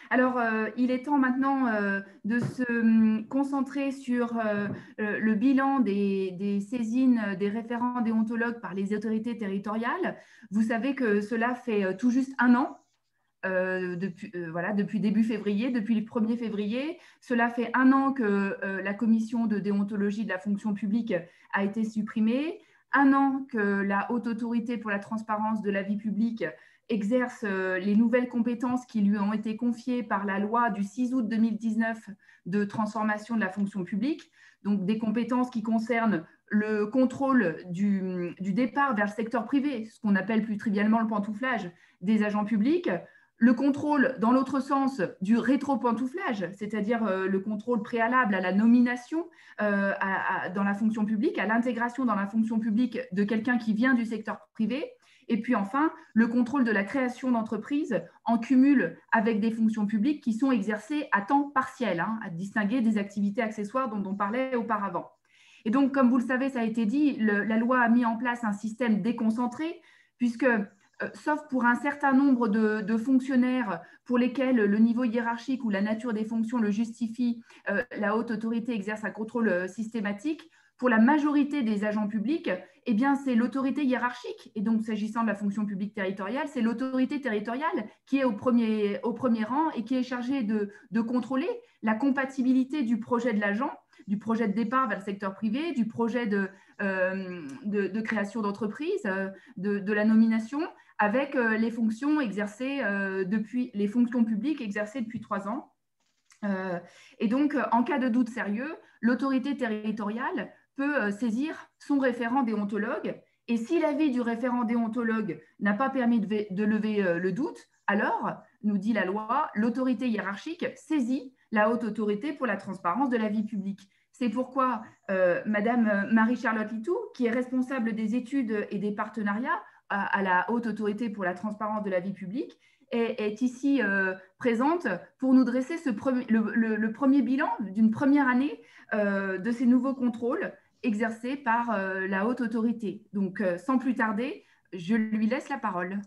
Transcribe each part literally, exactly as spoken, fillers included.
Alors, euh, il est temps maintenant euh, de se hum, concentrer sur euh, le, le bilan des, des saisines des référents déontologues par les autorités territoriales. Vous savez que cela fait euh, tout juste un an. Euh, depuis, euh, voilà, depuis début février, depuis le premier février. Cela fait un an que euh, la commission de déontologie de la fonction publique a été supprimée, un an que la haute autorité pour la transparence de la vie publique exerce euh, les nouvelles compétences qui lui ont été confiées par la loi du six août deux mille dix-neuf de transformation de la fonction publique, donc des compétences qui concernent le contrôle du, du départ vers le secteur privé, ce qu'on appelle plus trivialement le pantouflage des agents publics, le contrôle dans l'autre sens du rétro-pantouflage, c'est-à-dire euh, le contrôle préalable à la nomination euh, à, à, dans la fonction publique, à l'intégration dans la fonction publique de quelqu'un qui vient du secteur privé. Et puis enfin, le contrôle de la création d'entreprises en cumul avec des fonctions publiques qui sont exercées à temps partiel, hein, à distinguer des activités accessoires dont on parlait auparavant. Et donc, comme vous le savez, ça a été dit, le, la loi a mis en place un système déconcentré, puisque Euh, sauf pour un certain nombre de, de, fonctionnaires pour lesquels le niveau hiérarchique ou la nature des fonctions le justifie, euh, la haute autorité exerce un contrôle euh, systématique. Pour la majorité des agents publics, eh bien, c'est l'autorité hiérarchique. Et donc, s'agissant de la fonction publique territoriale, c'est l'autorité territoriale qui est au premier, au premier rang et qui est chargée de, de contrôler la compatibilité du projet de l'agent, du projet de départ vers le secteur privé, du projet de, euh, de, de création d'entreprise, euh, de, de la nomination, avec euh, les fonctions exercées euh, depuis les fonctions publiques exercées depuis trois ans. Euh, et donc, euh, en cas de doute sérieux, l'autorité territoriale peut euh, saisir son référent déontologue. Et si l'avis du référent déontologue n'a pas permis de, de lever euh, le doute, alors, nous dit la loi, l'autorité hiérarchique saisit la haute autorité pour la transparence de la vie publique. C'est pourquoi euh, Madame Marie-Charlotte Litou, qui est responsable des études et des partenariats à, à la haute autorité pour la transparence de la vie publique, est, est ici euh, présente pour nous dresser ce premier, le, le, le premier bilan d'une première année euh, de ces nouveaux contrôles exercés par euh, la haute autorité. Donc, euh, sans plus tarder, je lui laisse la parole.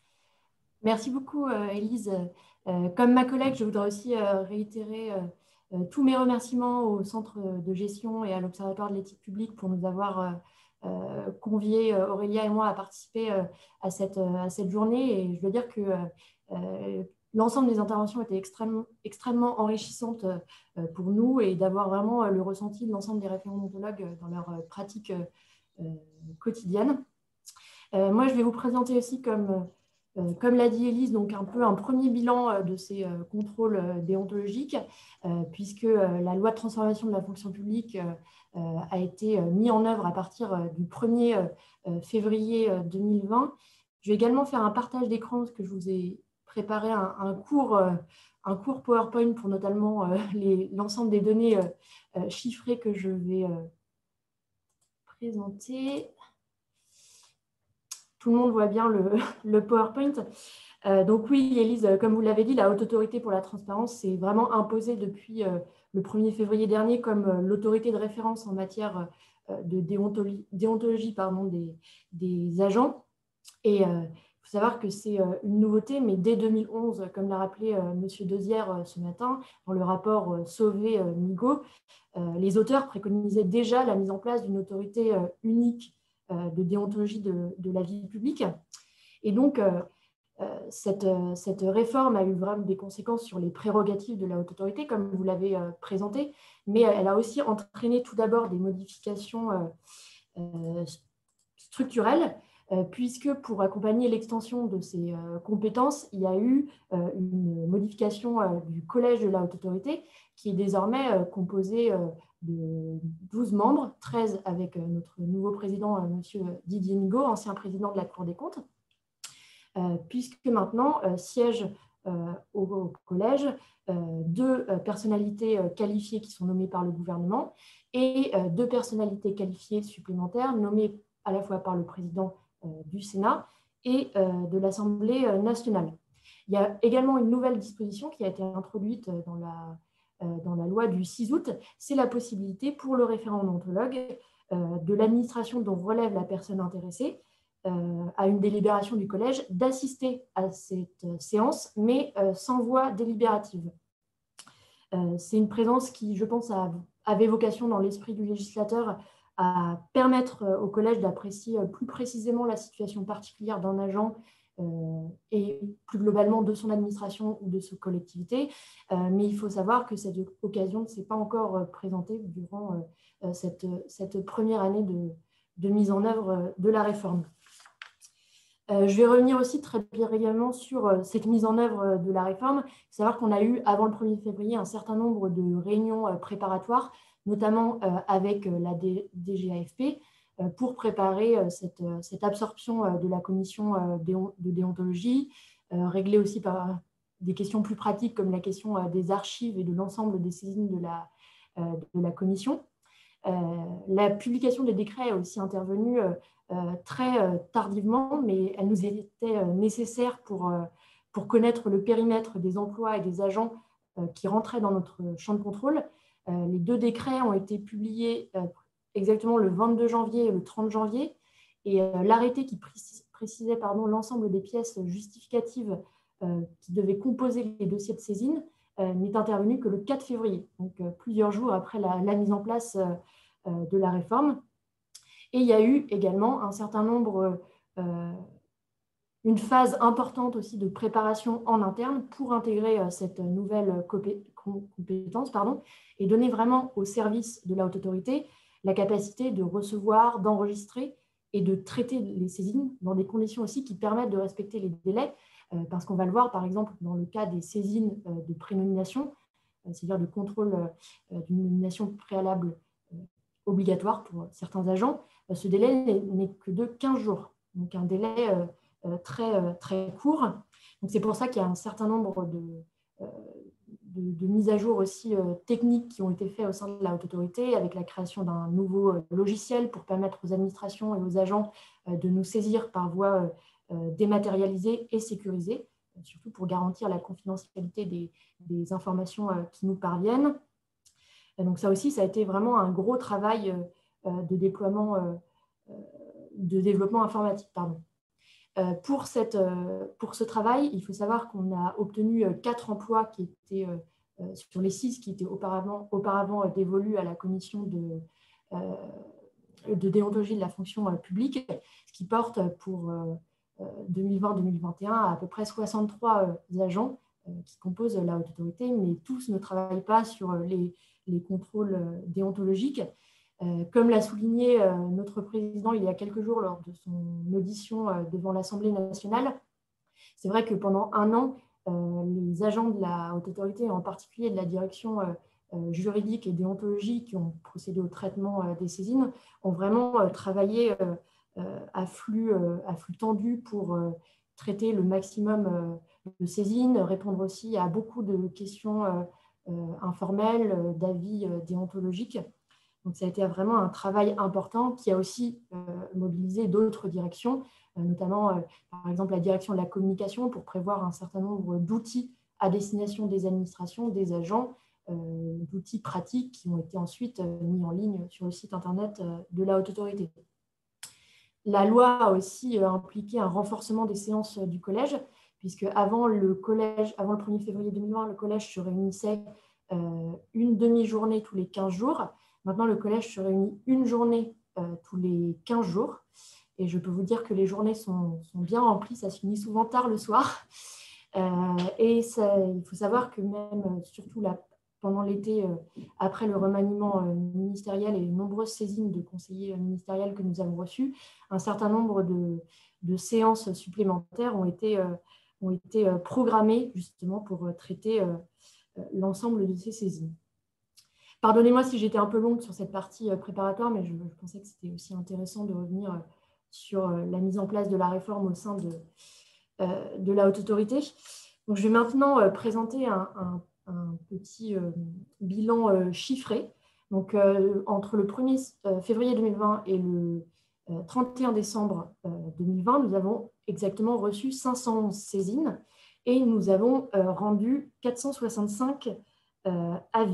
Merci beaucoup, euh, Élise. Euh, comme ma collègue, je voudrais aussi euh, réitérer euh, euh, tous mes remerciements au Centre de gestion et à l'Observatoire de l'éthique publique pour nous avoir euh, euh, conviés, euh, Aurélia et moi, à participer euh, à, cette, euh, à cette journée. Et je veux dire que euh, l'ensemble des interventions étaient extrêmement, extrêmement enrichissantes euh, pour nous et d'avoir vraiment le ressenti de l'ensemble des référents odontologues dans leur pratique euh, quotidienne. Euh, moi, je vais vous présenter aussi comme... Euh, comme l'a dit Élise, donc un peu un premier bilan euh, de ces euh, contrôles euh, déontologiques, euh, puisque euh, la loi de transformation de la fonction publique euh, a été euh, mise en œuvre à partir euh, du premier février deux mille vingt. Je vais également faire un partage d'écran, parce que je vous ai préparé un, un, cours, euh, un cours PowerPoint pour notamment euh, l'ensemble des données euh, euh, chiffrées que je vais euh, présenter. Tout le monde voit bien le, le PowerPoint. Euh, donc oui, Élise, comme vous l'avez dit, la Haute Autorité pour la Transparence s'est vraiment imposée depuis euh, le premier février dernier comme euh, l'autorité de référence en matière euh, de déontologie, déontologie pardon, des, des agents. Et il euh, faut savoir que c'est euh, une nouveauté, mais dès deux mille onze, comme l'a rappelé euh, M. Deuzière euh, ce matin, dans le rapport euh, Sauvé-Migaud, euh, les auteurs préconisaient déjà la mise en place d'une autorité euh, unique de déontologie de, de la vie publique. Et donc, euh, cette, cette réforme a eu vraiment des conséquences sur les prérogatives de la haute autorité, comme vous l'avez euh, présenté, mais elle a aussi entraîné tout d'abord des modifications euh, euh, structurelles, euh, puisque pour accompagner l'extension de ces euh, compétences, il y a eu euh, une modification euh, du collège de la haute autorité, qui est désormais euh, composé euh, de douze membres, treize avec notre nouveau président, M. Didier Migaud, ancien président de la Cour des comptes, euh, puisque maintenant euh, siègent euh, au, au collège euh, deux euh, personnalités euh, qualifiées qui sont nommées par le gouvernement et euh, deux personnalités qualifiées supplémentaires nommées à la fois par le président euh, du Sénat et euh, de l'Assemblée nationale. Il y a également une nouvelle disposition qui a été introduite dans la dans la loi du six août, c'est la possibilité pour le référent odontologue euh, de l'administration dont relève la personne intéressée euh, à une délibération du collège d'assister à cette séance, mais euh, sans voix délibérative. Euh, c'est une présence qui, je pense, a, avait vocation dans l'esprit du législateur à permettre au collège d'apprécier plus précisément la situation particulière d'un agent euh, et plus globalement de son administration ou de sa collectivité. Euh, mais il faut savoir que cette occasion ne s'est pas encore présentée durant euh, cette, cette première année de, de mise en œuvre de la réforme. Euh, je vais revenir aussi très brièvement sur euh, cette mise en œuvre de la réforme. Il faut savoir qu'on a eu, avant le premier février, un certain nombre de réunions euh, préparatoires, notamment euh, avec euh, la D G A F P, euh, pour préparer euh, cette, euh, cette absorption euh, de la commission euh, de déontologie, euh, réglée aussi par des questions plus pratiques comme la question euh, des archives et de l'ensemble des saisines de la, euh, de la commission. Euh, la publication des décrets est aussi intervenue euh, euh, très euh, tardivement, mais elle nous était euh, nécessaire pour, euh, pour connaître le périmètre des emplois et des agents euh, qui rentraient dans notre champ de contrôle. Euh, les deux décrets ont été publiés euh, exactement le vingt-deux janvier et le trente janvier, et euh, l'arrêté qui précis, précisait pardon, l'ensemble des pièces justificatives euh, qui devaient composer les dossiers de saisine euh, n'est intervenu que le quatre février, donc euh, plusieurs jours après la, la mise en place euh, euh, de la réforme. Et il y a eu également un certain nombre, euh, une phase importante aussi de préparation en interne pour intégrer euh, cette nouvelle compétence pardon, et donner vraiment au service de la haute autorité la capacité de recevoir, d'enregistrer et de traiter les saisines dans des conditions aussi qui permettent de respecter les délais, euh, parce qu'on va le voir par exemple dans le cas des saisines euh, de prénomination, euh, c'est-à-dire de contrôle euh, d'une nomination préalable euh, obligatoire pour certains agents, euh, ce délai n'est que de quinze jours, donc un délai euh, très, très court. Donc c'est pour ça qu'il y a un certain nombre de, de, de mises à jour aussi euh, techniques qui ont été faites au sein de la haute autorité, avec la création d'un nouveau euh, logiciel pour permettre aux administrations et aux agents euh, de nous saisir par voie euh, dématérialisée et sécurisée, euh, surtout pour garantir la confidentialité des, des informations euh, qui nous parviennent. Et donc ça aussi, ça a été vraiment un gros travail euh, de déploiement, euh, de développement informatique, pardon. Euh, pour, cette, euh, pour ce travail, il faut savoir qu'on a obtenu euh, quatre emplois qui étaient euh, sur les six qui étaient auparavant, auparavant euh, dévolus à la commission de, euh, de déontologie de la fonction euh, publique, ce qui porte pour euh, deux mille vingt deux mille vingt et un à à peu près soixante-trois euh, agents euh, qui composent la haute autorité, mais tous ne travaillent pas sur les, les contrôles euh, déontologiques. Euh, comme l'a souligné euh, notre président il y a quelques jours lors de son audition euh, devant l'Assemblée nationale, c'est vrai que pendant un an, euh, les agents de la haute autorité, en particulier de la direction euh, euh, juridique et déontologique qui ont procédé au traitement euh, des saisines, ont vraiment euh, travaillé euh, euh, à, flux, euh, à flux tendu pour euh, traiter le maximum euh, de saisines, répondre aussi à beaucoup de questions euh, euh, informelles, euh, d'avis euh, déontologiques. Donc, ça a été vraiment un travail important qui a aussi euh, mobilisé d'autres directions, euh, notamment, euh, par exemple, la direction de la communication pour prévoir un certain nombre d'outils à destination des administrations, des agents, euh, d'outils pratiques qui ont été ensuite euh, mis en ligne sur le site Internet euh, de la haute autorité. La loi a aussi euh, impliqué un renforcement des séances euh, du collège, puisque avant le, collège, avant le premier février deux mille vingt, le collège se réunissait euh, une demi-journée tous les quinze jours. Maintenant, le collège se réunit une journée euh, tous les quinze jours. Et je peux vous dire que les journées sont, sont bien remplies. Ça se finit souvent tard le soir. Euh, et ça, il faut savoir que même, surtout la, pendant l'été, euh, après le remaniement euh, ministériel et les nombreuses saisines de conseillers ministériels que nous avons reçus, un certain nombre de, de séances supplémentaires ont été, euh, ont été euh, programmées justement pour euh, traiter euh, l'ensemble de ces saisines. Pardonnez-moi si j'étais un peu longue sur cette partie préparatoire, mais je, je pensais que c'était aussi intéressant de revenir sur la mise en place de la réforme au sein de, euh, de la haute autorité. Donc, je vais maintenant euh, présenter un, un, un petit euh, bilan euh, chiffré. Donc, euh, entre le premier février deux mille vingt et le euh, trente et un décembre euh, deux mille vingt, nous avons exactement reçu cinq cent onze saisines et nous avons euh, rendu quatre cent soixante-cinq euh, avis.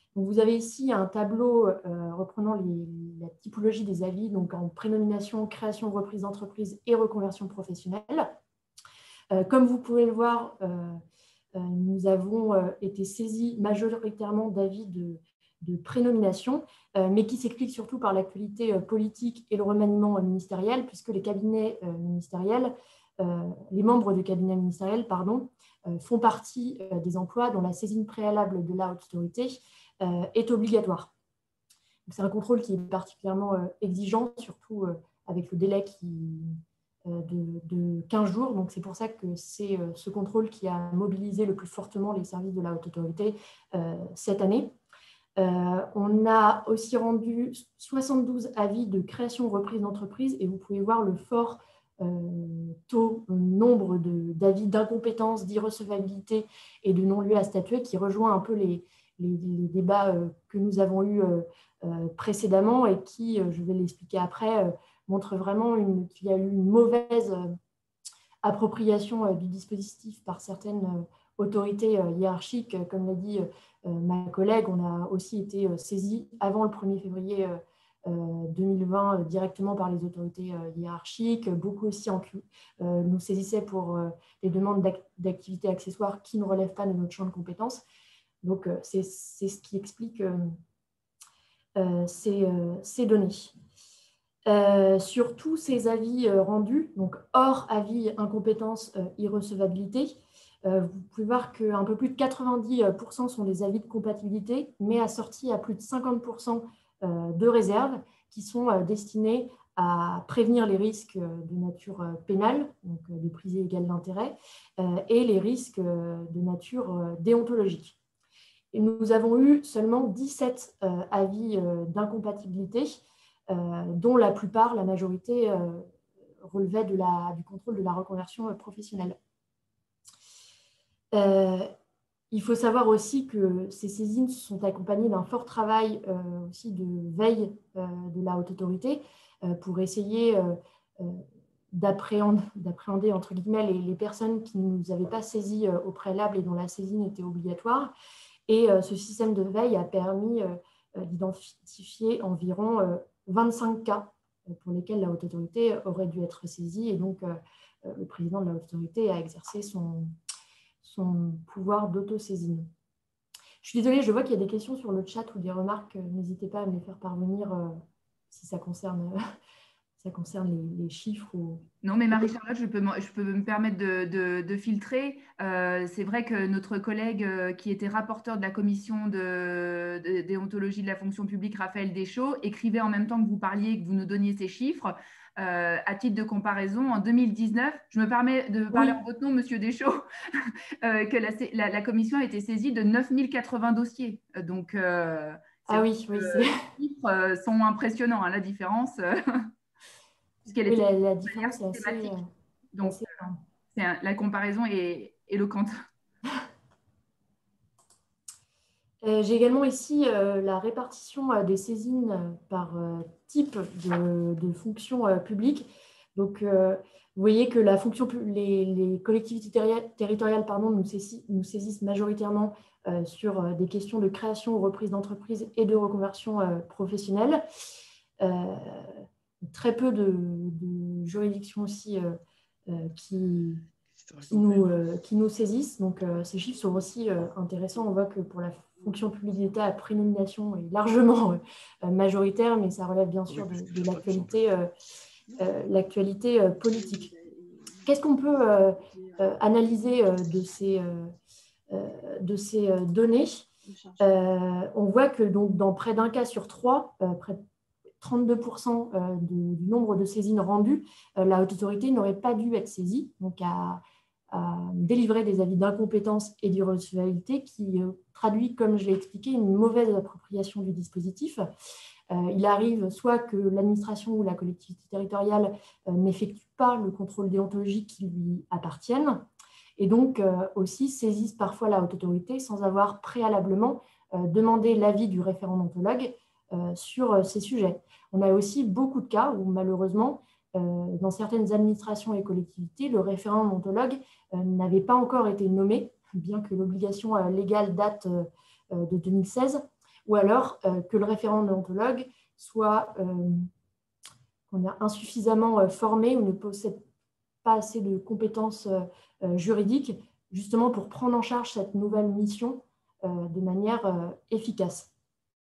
Donc, vous avez ici un tableau euh, reprenant les, la typologie des avis, donc en prénomination, création, reprise d'entreprise et reconversion professionnelle. Euh, comme vous pouvez le voir, euh, euh, nous avons euh, été saisis majoritairement d'avis de, de prénomination, euh, mais qui s'explique surtout par l'actualité euh, politique et le remaniement euh, ministériel, puisque les cabinets euh, ministériels, euh, les membres du cabinet ministériel, pardon, euh, font partie euh, des emplois dont la saisine préalable de la haute autorité euh, est obligatoire. C'est un contrôle qui est particulièrement euh, exigeant, surtout euh, avec le délai qui, euh, de, de quinze jours. Donc, c'est pour ça que c'est euh, ce contrôle qui a mobilisé le plus fortement les services de la haute autorité euh, cette année. Euh, on a aussi rendu soixante-douze avis de création reprise d'entreprise et vous pouvez voir le fort euh, taux, nombre d'avis d'incompétence, d'irrecevabilité et de non-lieu à statuer qui rejoint un peu les, les, les débats euh, que nous avons eus euh, euh, précédemment et qui, euh, je vais l'expliquer après, euh, montre vraiment qu'il y a eu une mauvaise euh, appropriation euh, du dispositif par certaines euh, autorités euh, hiérarchiques. Comme l'a dit euh, ma collègue, on a aussi été euh, saisis avant le premier février euh, deux mille vingt euh, directement par les autorités euh, hiérarchiques. Beaucoup aussi en, euh, nous saisissaient pour euh, des demandes d'activités accessoires qui ne relèvent pas de notre champ de compétences. Donc, euh, c'est ce qui explique euh, euh, ces, euh, ces données. Euh, sur tous ces avis euh, rendus, donc hors avis incompétence, euh, irrecevabilité, euh, vous pouvez voir qu'un peu plus de quatre-vingt-dix pour cent sont des avis de compatibilité, mais assortis à plus de cinquante pour cent euh, de réserves qui sont euh, destinés à prévenir les risques euh, de nature euh, pénale, donc euh, de prise illégale d'intérêt, euh, et les risques euh, de nature euh, déontologique. Et nous avons eu seulement dix-sept euh, avis euh, d'incompatibilité, Euh, dont la plupart, la majorité, euh, relevaient de la, du contrôle de la reconversion euh, professionnelle. Euh, il faut savoir aussi que ces saisines sont accompagnées d'un fort travail euh, aussi de veille euh, de la haute autorité euh, pour essayer euh, euh, d'appréhender, entre guillemets, les, les personnes qui ne nous avaient pas saisies euh, au préalable et dont la saisine était obligatoire. Et euh, ce système de veille a permis euh, d'identifier environ euh, vingt-cinq cas pour lesquels la haute autorité aurait dû être saisie. Et donc, euh, le président de la haute autorité a exercé son, son pouvoir d'autosaisine. Je suis désolée, je vois qu'il y a des questions sur le chat ou des remarques. N'hésitez pas à me les faire parvenir euh, si ça concerne, ça concerne les, les chiffres. Ou... Non, mais Marie-Charlotte, je peux, me- je peux me permettre de, de- de filtrer. Euh, c'est vrai que notre collègue euh, qui était rapporteur de la commission de, de déontologie de la fonction publique, Raphaël Deschaux, écrivait en même temps que vous parliez et que vous nous donniez ces chiffres. Euh, à titre de comparaison, en deux mille dix-neuf, je me permets de parler Oui. en votre nom, Monsieur Deschaux, euh, que la, la- la commission a été saisie de neuf mille quatre-vingts dossiers. Euh, Donc, euh, c'est Ah vrai oui, oui, que c'est... les chiffres euh, sont impressionnants, hein, la différence, euh, puisqu'elle Oui, était la, la de manière différence est assez, systématique. euh, Donc, assez énorme. c'est un- la comparaison est éloquente. Euh, J'ai également ici euh, la répartition euh, des saisines euh, par euh, type de, de fonction euh, publique. Donc, euh, vous voyez que la fonction, les, les collectivités terri territoriales pardon, nous, saisissent, nous saisissent majoritairement euh, sur euh, des questions de création ou reprise d'entreprise et de reconversion euh, professionnelle. Euh, très peu de, de juridictions aussi euh, euh, qui, qui, nous, euh, qui nous saisissent. Donc, euh, ces chiffres sont aussi euh, intéressants. On voit que pour la fonction publique d'État, la prénomination est largement euh, majoritaire, mais ça relève bien sûr de, de l'actualité euh, euh, l'actualité euh, politique. Qu'est-ce qu'on peut euh, euh, analyser euh, de ces, euh, euh, de ces euh, données? Euh, on voit que donc, dans près d'un cas sur trois, euh, près de trente-deux pour cent euh, du, du nombre de saisines rendues, euh, la haute autorité n'aurait pas dû être saisie, donc à, à délivrer des avis d'incompétence et d'irrecevabilité qui euh, traduit, comme je l'ai expliqué, une mauvaise appropriation du dispositif. Euh, il arrive soit que l'administration ou la collectivité territoriale euh, n'effectue pas le contrôle déontologique qui lui appartienne, et donc euh, aussi saisissent parfois la haute autorité sans avoir préalablement euh, demandé l'avis du référent odontologue euh, sur euh, ces sujets. On a aussi beaucoup de cas où malheureusement, euh, dans certaines administrations et collectivités, le référent odontologue euh, n'avait pas encore été nommé, bien que l'obligation euh, légale date euh, de deux mille seize, ou alors euh, que le référent déontologue soit euh, on est insuffisamment euh, formé ou ne possède pas assez de compétences euh, juridiques, justement pour prendre en charge cette nouvelle mission euh, de manière euh, efficace.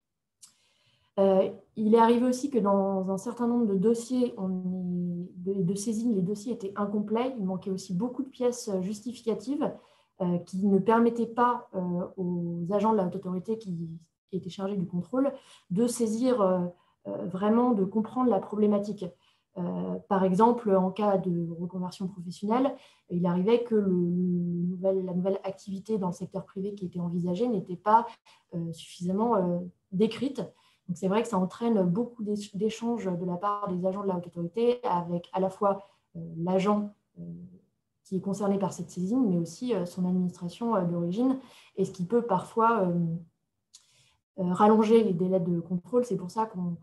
Euh, il est arrivé aussi que dans un certain nombre de dossiers on est, de, de saisine, les dossiers étaient incomplets. Il manquait aussi beaucoup de pièces justificatives euh, qui ne permettaient pas euh, aux agents de la haute autorité qui étaient chargés du contrôle de saisir euh, euh, vraiment, de comprendre la problématique. Euh, par exemple, en cas de reconversion professionnelle, il arrivait que le, le nouvel, la nouvelle activité dans le secteur privé qui était envisagée n'était pas euh, suffisamment euh, décrite. Donc, c'est vrai que ça entraîne beaucoup d'échanges de la part des agents de la haute autorité avec à la fois euh, l'agent euh, qui est concerné par cette saisine, mais aussi euh, son administration euh, d'origine, et ce qui peut parfois euh, euh, rallonger les délais de contrôle. C'est pour ça qu'on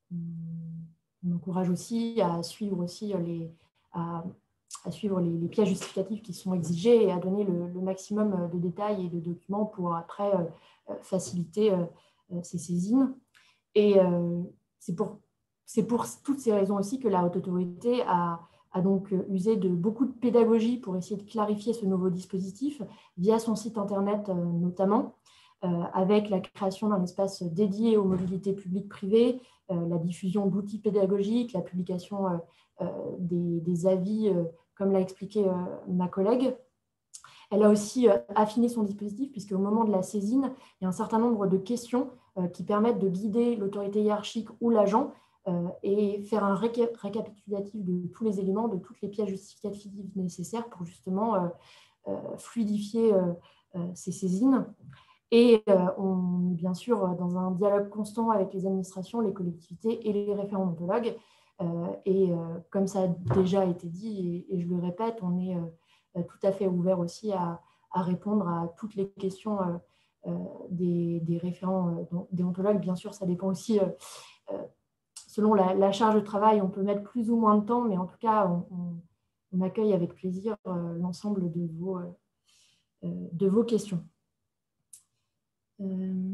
on encourage aussi à suivre, aussi les, à, à suivre les, les pièces justificatives qui sont exigées et à donner le, le maximum de détails et de documents pour après euh, faciliter euh, ces saisines. Et euh, c'est pour, c'est pour toutes ces raisons aussi que la haute autorité a, a donc usé de beaucoup de pédagogie pour essayer de clarifier ce nouveau dispositif via son site internet euh, notamment, euh, avec la création d'un espace dédié aux mobilités publiques-privées, euh, la diffusion d'outils pédagogiques, la publication euh, euh, des, des avis, euh, comme l'a expliqué euh, ma collègue. Elle a aussi euh, affiné son dispositif puisqu'au moment de la saisine, il y a un certain nombre de questions euh, qui permettent de guider l'autorité hiérarchique ou l'agent euh, et faire un réca récapitulatif de tous les éléments, de toutes les pièces justificatives nécessaires pour justement euh, euh, fluidifier euh, euh, ces saisines. Et euh, on est bien sûr dans un dialogue constant avec les administrations, les collectivités et les référents odontologues. Euh, et euh, comme ça a déjà été dit, et, et je le répète, on est euh, tout à fait ouvert aussi à, à répondre à toutes les questions euh, euh, des, des référents euh, déontologues. Bien sûr, ça dépend aussi, euh, euh, selon la, la charge de travail, on peut mettre plus ou moins de temps, mais en tout cas, on, on, on accueille avec plaisir euh, l'ensemble de vos, euh, de vos questions. Euh,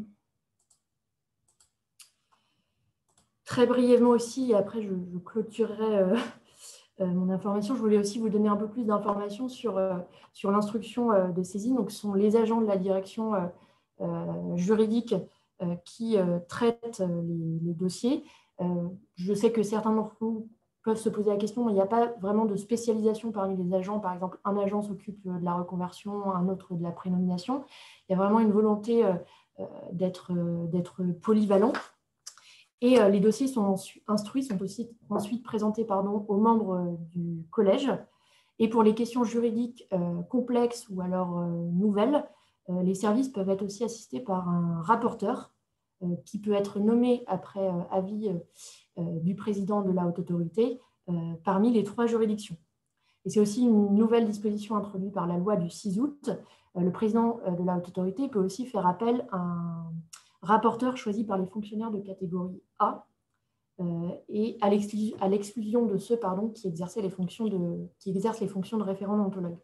très brièvement aussi, et après je, je clôturerai euh, euh, mon information, je voulais aussi vous donner un peu plus d'informations sur, euh, sur l'instruction euh, de saisine. Donc, ce sont les agents de la direction euh, euh, juridique euh, qui euh, traitent euh, les, les dossiers. Euh, je sais que certains d'entre vous peuvent se poser la question, mais il n'y a pas vraiment de spécialisation parmi les agents. Par exemple, un agent s'occupe de la reconversion, un autre de la prénomination. Il y a vraiment une volonté euh, d'être d'être polyvalent. Et euh, les dossiers sont instruits, sont aussi ensuite présentés pardon, aux membres euh, du collège. Et pour les questions juridiques euh, complexes ou alors euh, nouvelles, euh, les services peuvent être aussi assistés par un rapporteur euh, qui peut être nommé après euh, avis euh, du président de la haute autorité euh, parmi les trois juridictions. Et c'est aussi une nouvelle disposition introduite par la loi du six août. Euh, le président euh, de la haute autorité peut aussi faire appel à un rapporteur choisi par les fonctionnaires de catégorie A euh, et à l'exclusion de ceux pardon, qui, exerçaient les fonctions de, qui exercent les fonctions de référent déontologue.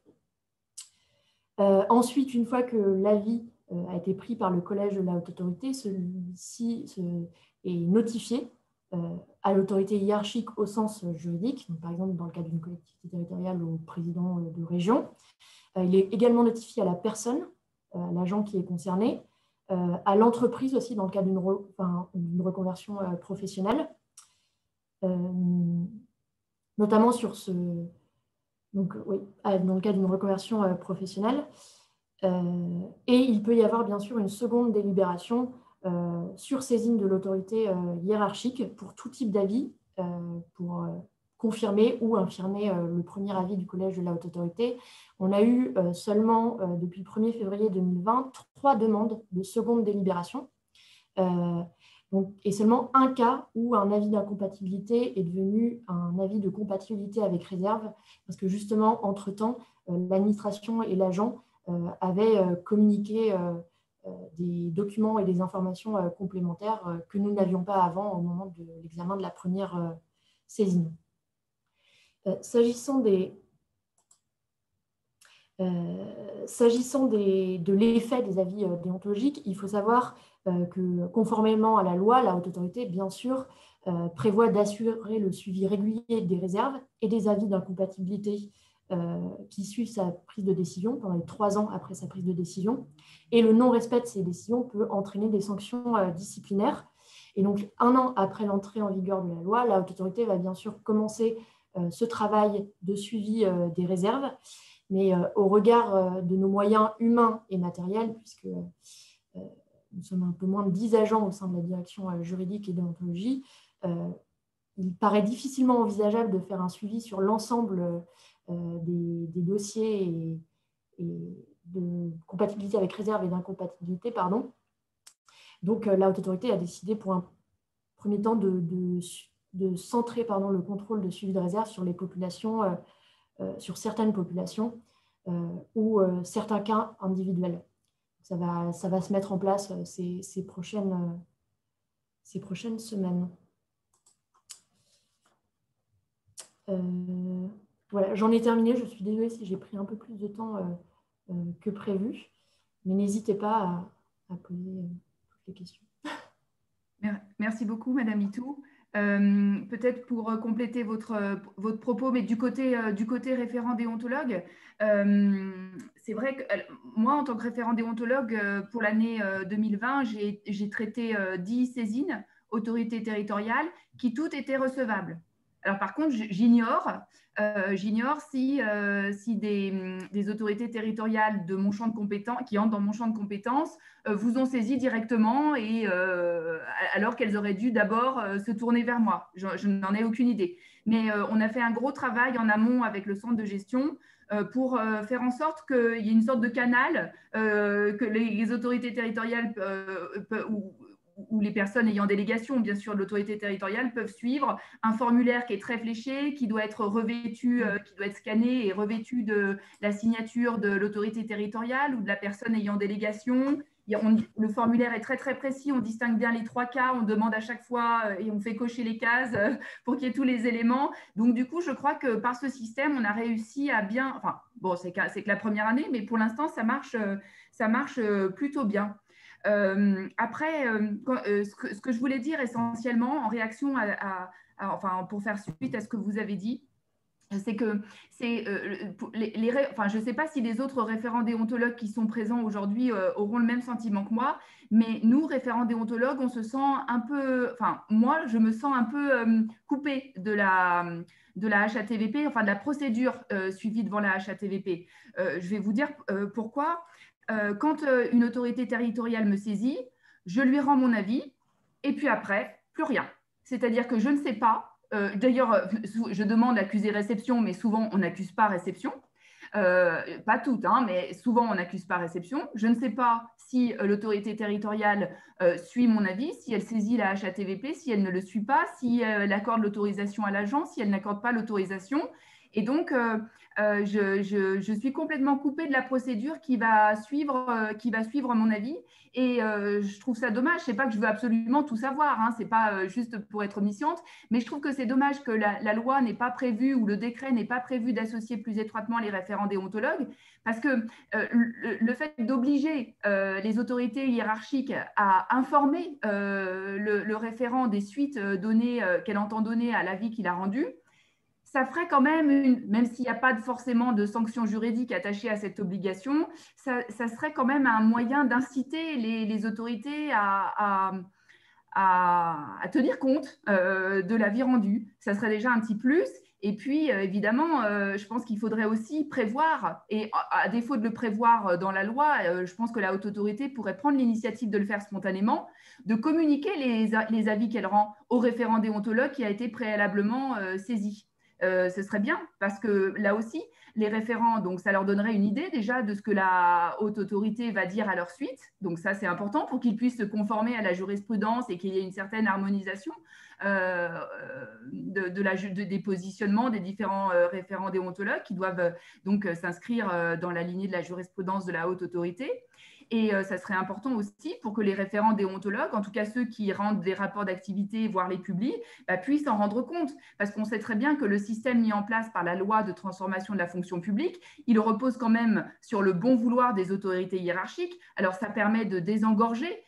Euh, ensuite, une fois que l'avis euh, a été pris par le collège de la haute autorité, celui-ci est notifié euh, à l'autorité hiérarchique au sens juridique, donc par exemple dans le cas d'une collectivité territoriale au président de région. Euh, il est également notifié à la personne, euh, à l'agent qui est concerné, euh, à l'entreprise aussi dans le cas d'une re, enfin, reconversion euh, professionnelle, euh, notamment sur ce, donc oui, dans le cas d'une reconversion euh, professionnelle. Euh, et il peut y avoir bien sûr une seconde délibération euh, sur saisine de l'autorité euh, hiérarchique pour tout type d'avis, euh, pour euh, confirmer ou infirmer euh, le premier avis du collège de la haute autorité. On a eu euh, seulement, euh, depuis le premier février deux mille vingt, trois demandes de seconde délibération. Euh, donc, et seulement un cas où un avis d'incompatibilité est devenu un avis de compatibilité avec réserve, parce que justement, entre-temps, euh, l'administration et l'agent euh, avaient euh, communiqué euh, euh, des documents et des informations euh, complémentaires euh, que nous n'avions pas avant au moment de l'examen de la première euh, saisine. Euh, S'agissant des, euh, s'agissant des, de l'effet des avis euh, déontologiques, il faut savoir euh, que, conformément à la loi, la Haute Autorité, bien sûr, euh, prévoit d'assurer le suivi régulier des réserves et des avis d'incompatibilité euh, qui suivent sa prise de décision pendant les trois ans après sa prise de décision. Et le non-respect de ces décisions peut entraîner des sanctions euh, disciplinaires. Et donc, un an après l'entrée en vigueur de la loi, la Haute Autorité va bien sûr commencer euh, ce travail de suivi euh, des réserves, mais euh, au regard euh, de nos moyens humains et matériels, puisque euh, nous sommes un peu moins de dix agents au sein de la direction euh, juridique et déontologie, euh, il paraît difficilement envisageable de faire un suivi sur l'ensemble euh, des, des dossiers et, et de compatibilité avec réserve et d'incompatibilité, pardon. Donc, euh, la Haute Autorité a décidé pour un premier temps de, de, de centrer pardon, le contrôle de suivi de réserve sur les populations, euh, euh, sur certaines populations euh, ou euh, certains cas individuels. Ça va, ça va se mettre en place euh, ces, ces, prochaines, euh, ces prochaines semaines. Euh, voilà, j'en ai terminé. Je suis désolée si j'ai pris un peu plus de temps euh, euh, que prévu, mais n'hésitez pas à, à poser euh, toutes les questions. Merci beaucoup, Madame Itou. Euh, Peut-être pour compléter votre, votre propos, mais du côté, euh, du côté référent déontologue, euh, c'est vrai que euh, moi, en tant que référent déontologue, euh, pour l'année euh, deux mille vingt, j'ai traité euh, dix saisines autorités territoriales qui toutes étaient recevables. Alors par contre, j'ignore euh, j'ignore si, euh, si des, des autorités territoriales de mon champ de compétences, qui entrent dans mon champ de compétences, euh, vous ont saisi directement et euh, alors qu'elles auraient dû d'abord euh, se tourner vers moi. Je, je n'en ai aucune idée. Mais euh, on a fait un gros travail en amont avec le centre de gestion euh, pour euh, faire en sorte qu'il y ait une sorte de canal euh, que les, les autorités territoriales euh, ou, où les personnes ayant délégation, bien sûr, de l'autorité territoriale peuvent suivre un formulaire qui est très fléché, qui doit être revêtu, euh, qui doit être scanné et revêtu de la signature de l'autorité territoriale ou de la personne ayant délégation. On, le formulaire est très très précis, on distingue bien les trois cas, on demande à chaque fois euh, et on fait cocher les cases euh, pour qu'il y ait tous les éléments. Donc du coup, je crois que par ce système, on a réussi à bien, enfin bon, c'est que, c'est que la première année, mais pour l'instant, ça marche, euh, ça marche euh, plutôt bien. Euh, après, euh, euh, ce, que, ce que je voulais dire essentiellement en réaction à, à, à, enfin pour faire suite à ce que vous avez dit, c'est que c'est euh, les, les, enfin, je ne sais pas si les autres référents déontologues qui sont présents aujourd'hui euh, auront le même sentiment que moi, mais nous, référents déontologues, on se sent un peu, enfin, moi, je me sens un peu euh, coupée de la, de la H A T V P, enfin, de la procédure euh, suivie devant la H A T V P. Euh, je vais vous dire euh, pourquoi. Euh, quand euh, une autorité territoriale me saisit, je lui rends mon avis, et puis après, plus rien. C'est-à-dire que je ne sais pas. Euh, D'ailleurs, je demande l'accusé-réception, mais souvent, on n'accuse pas réception. Euh, pas toutes, hein, mais souvent, on n'accuse pas réception. Je ne sais pas si euh, l'autorité territoriale euh, suit mon avis, si elle saisit la H A T V P, si elle ne le suit pas, si euh, elle accorde l'autorisation à l'agent, si elle n'accorde pas l'autorisation. Et donc, euh, euh, je, je, je, suis complètement coupée de la procédure qui va suivre, euh, qui va suivre mon avis. Et euh, je trouve ça dommage. C'est pas que je veux absolument tout savoir, hein, c'est pas euh, juste pour être omnisciente, mais je trouve que c'est dommage que la, la loi n'ait pas prévu ou le décret n'ait pas prévu d'associer plus étroitement les référents déontologues, parce que euh, le, le fait d'obliger euh, les autorités hiérarchiques à informer euh, le, le référent des suites données euh, qu'elle entend donner à l'avis qu'il a rendu, ça ferait quand même, une, même s'il n'y a pas forcément de sanctions juridiques attachées à cette obligation, ça, ça serait quand même un moyen d'inciter les, les autorités à, à, à, à tenir compte euh, de l'avis rendu. Ça serait déjà un petit plus. Et puis, euh, évidemment, euh, je pense qu'il faudrait aussi prévoir, et à, à défaut de le prévoir dans la loi, euh, je pense que la Haute Autorité pourrait prendre l'initiative de le faire spontanément, de communiquer les, les avis qu'elle rend au référent déontologue qui a été préalablement euh, saisi. Euh, ce serait bien parce que là aussi, les référents, donc ça leur donnerait une idée déjà de ce que la haute autorité va dire à leur suite. Donc ça, c'est important pour qu'ils puissent se conformer à la jurisprudence et qu'il y ait une certaine harmonisation euh, de, de la, de, des positionnements des différents euh, référents déontologues qui doivent euh, donc euh, s'inscrire euh, dans la lignée de la jurisprudence de la haute autorité. Et euh, ça serait important aussi pour que les référents déontologues, en tout cas ceux qui rendent des rapports d'activité, voire les publient, bah, puissent en rendre compte. Parce qu'on sait très bien que le système mis en place par la loi de transformation de la fonction publique, il repose quand même sur le bon vouloir des autorités hiérarchiques. Alors ça permet de désengorger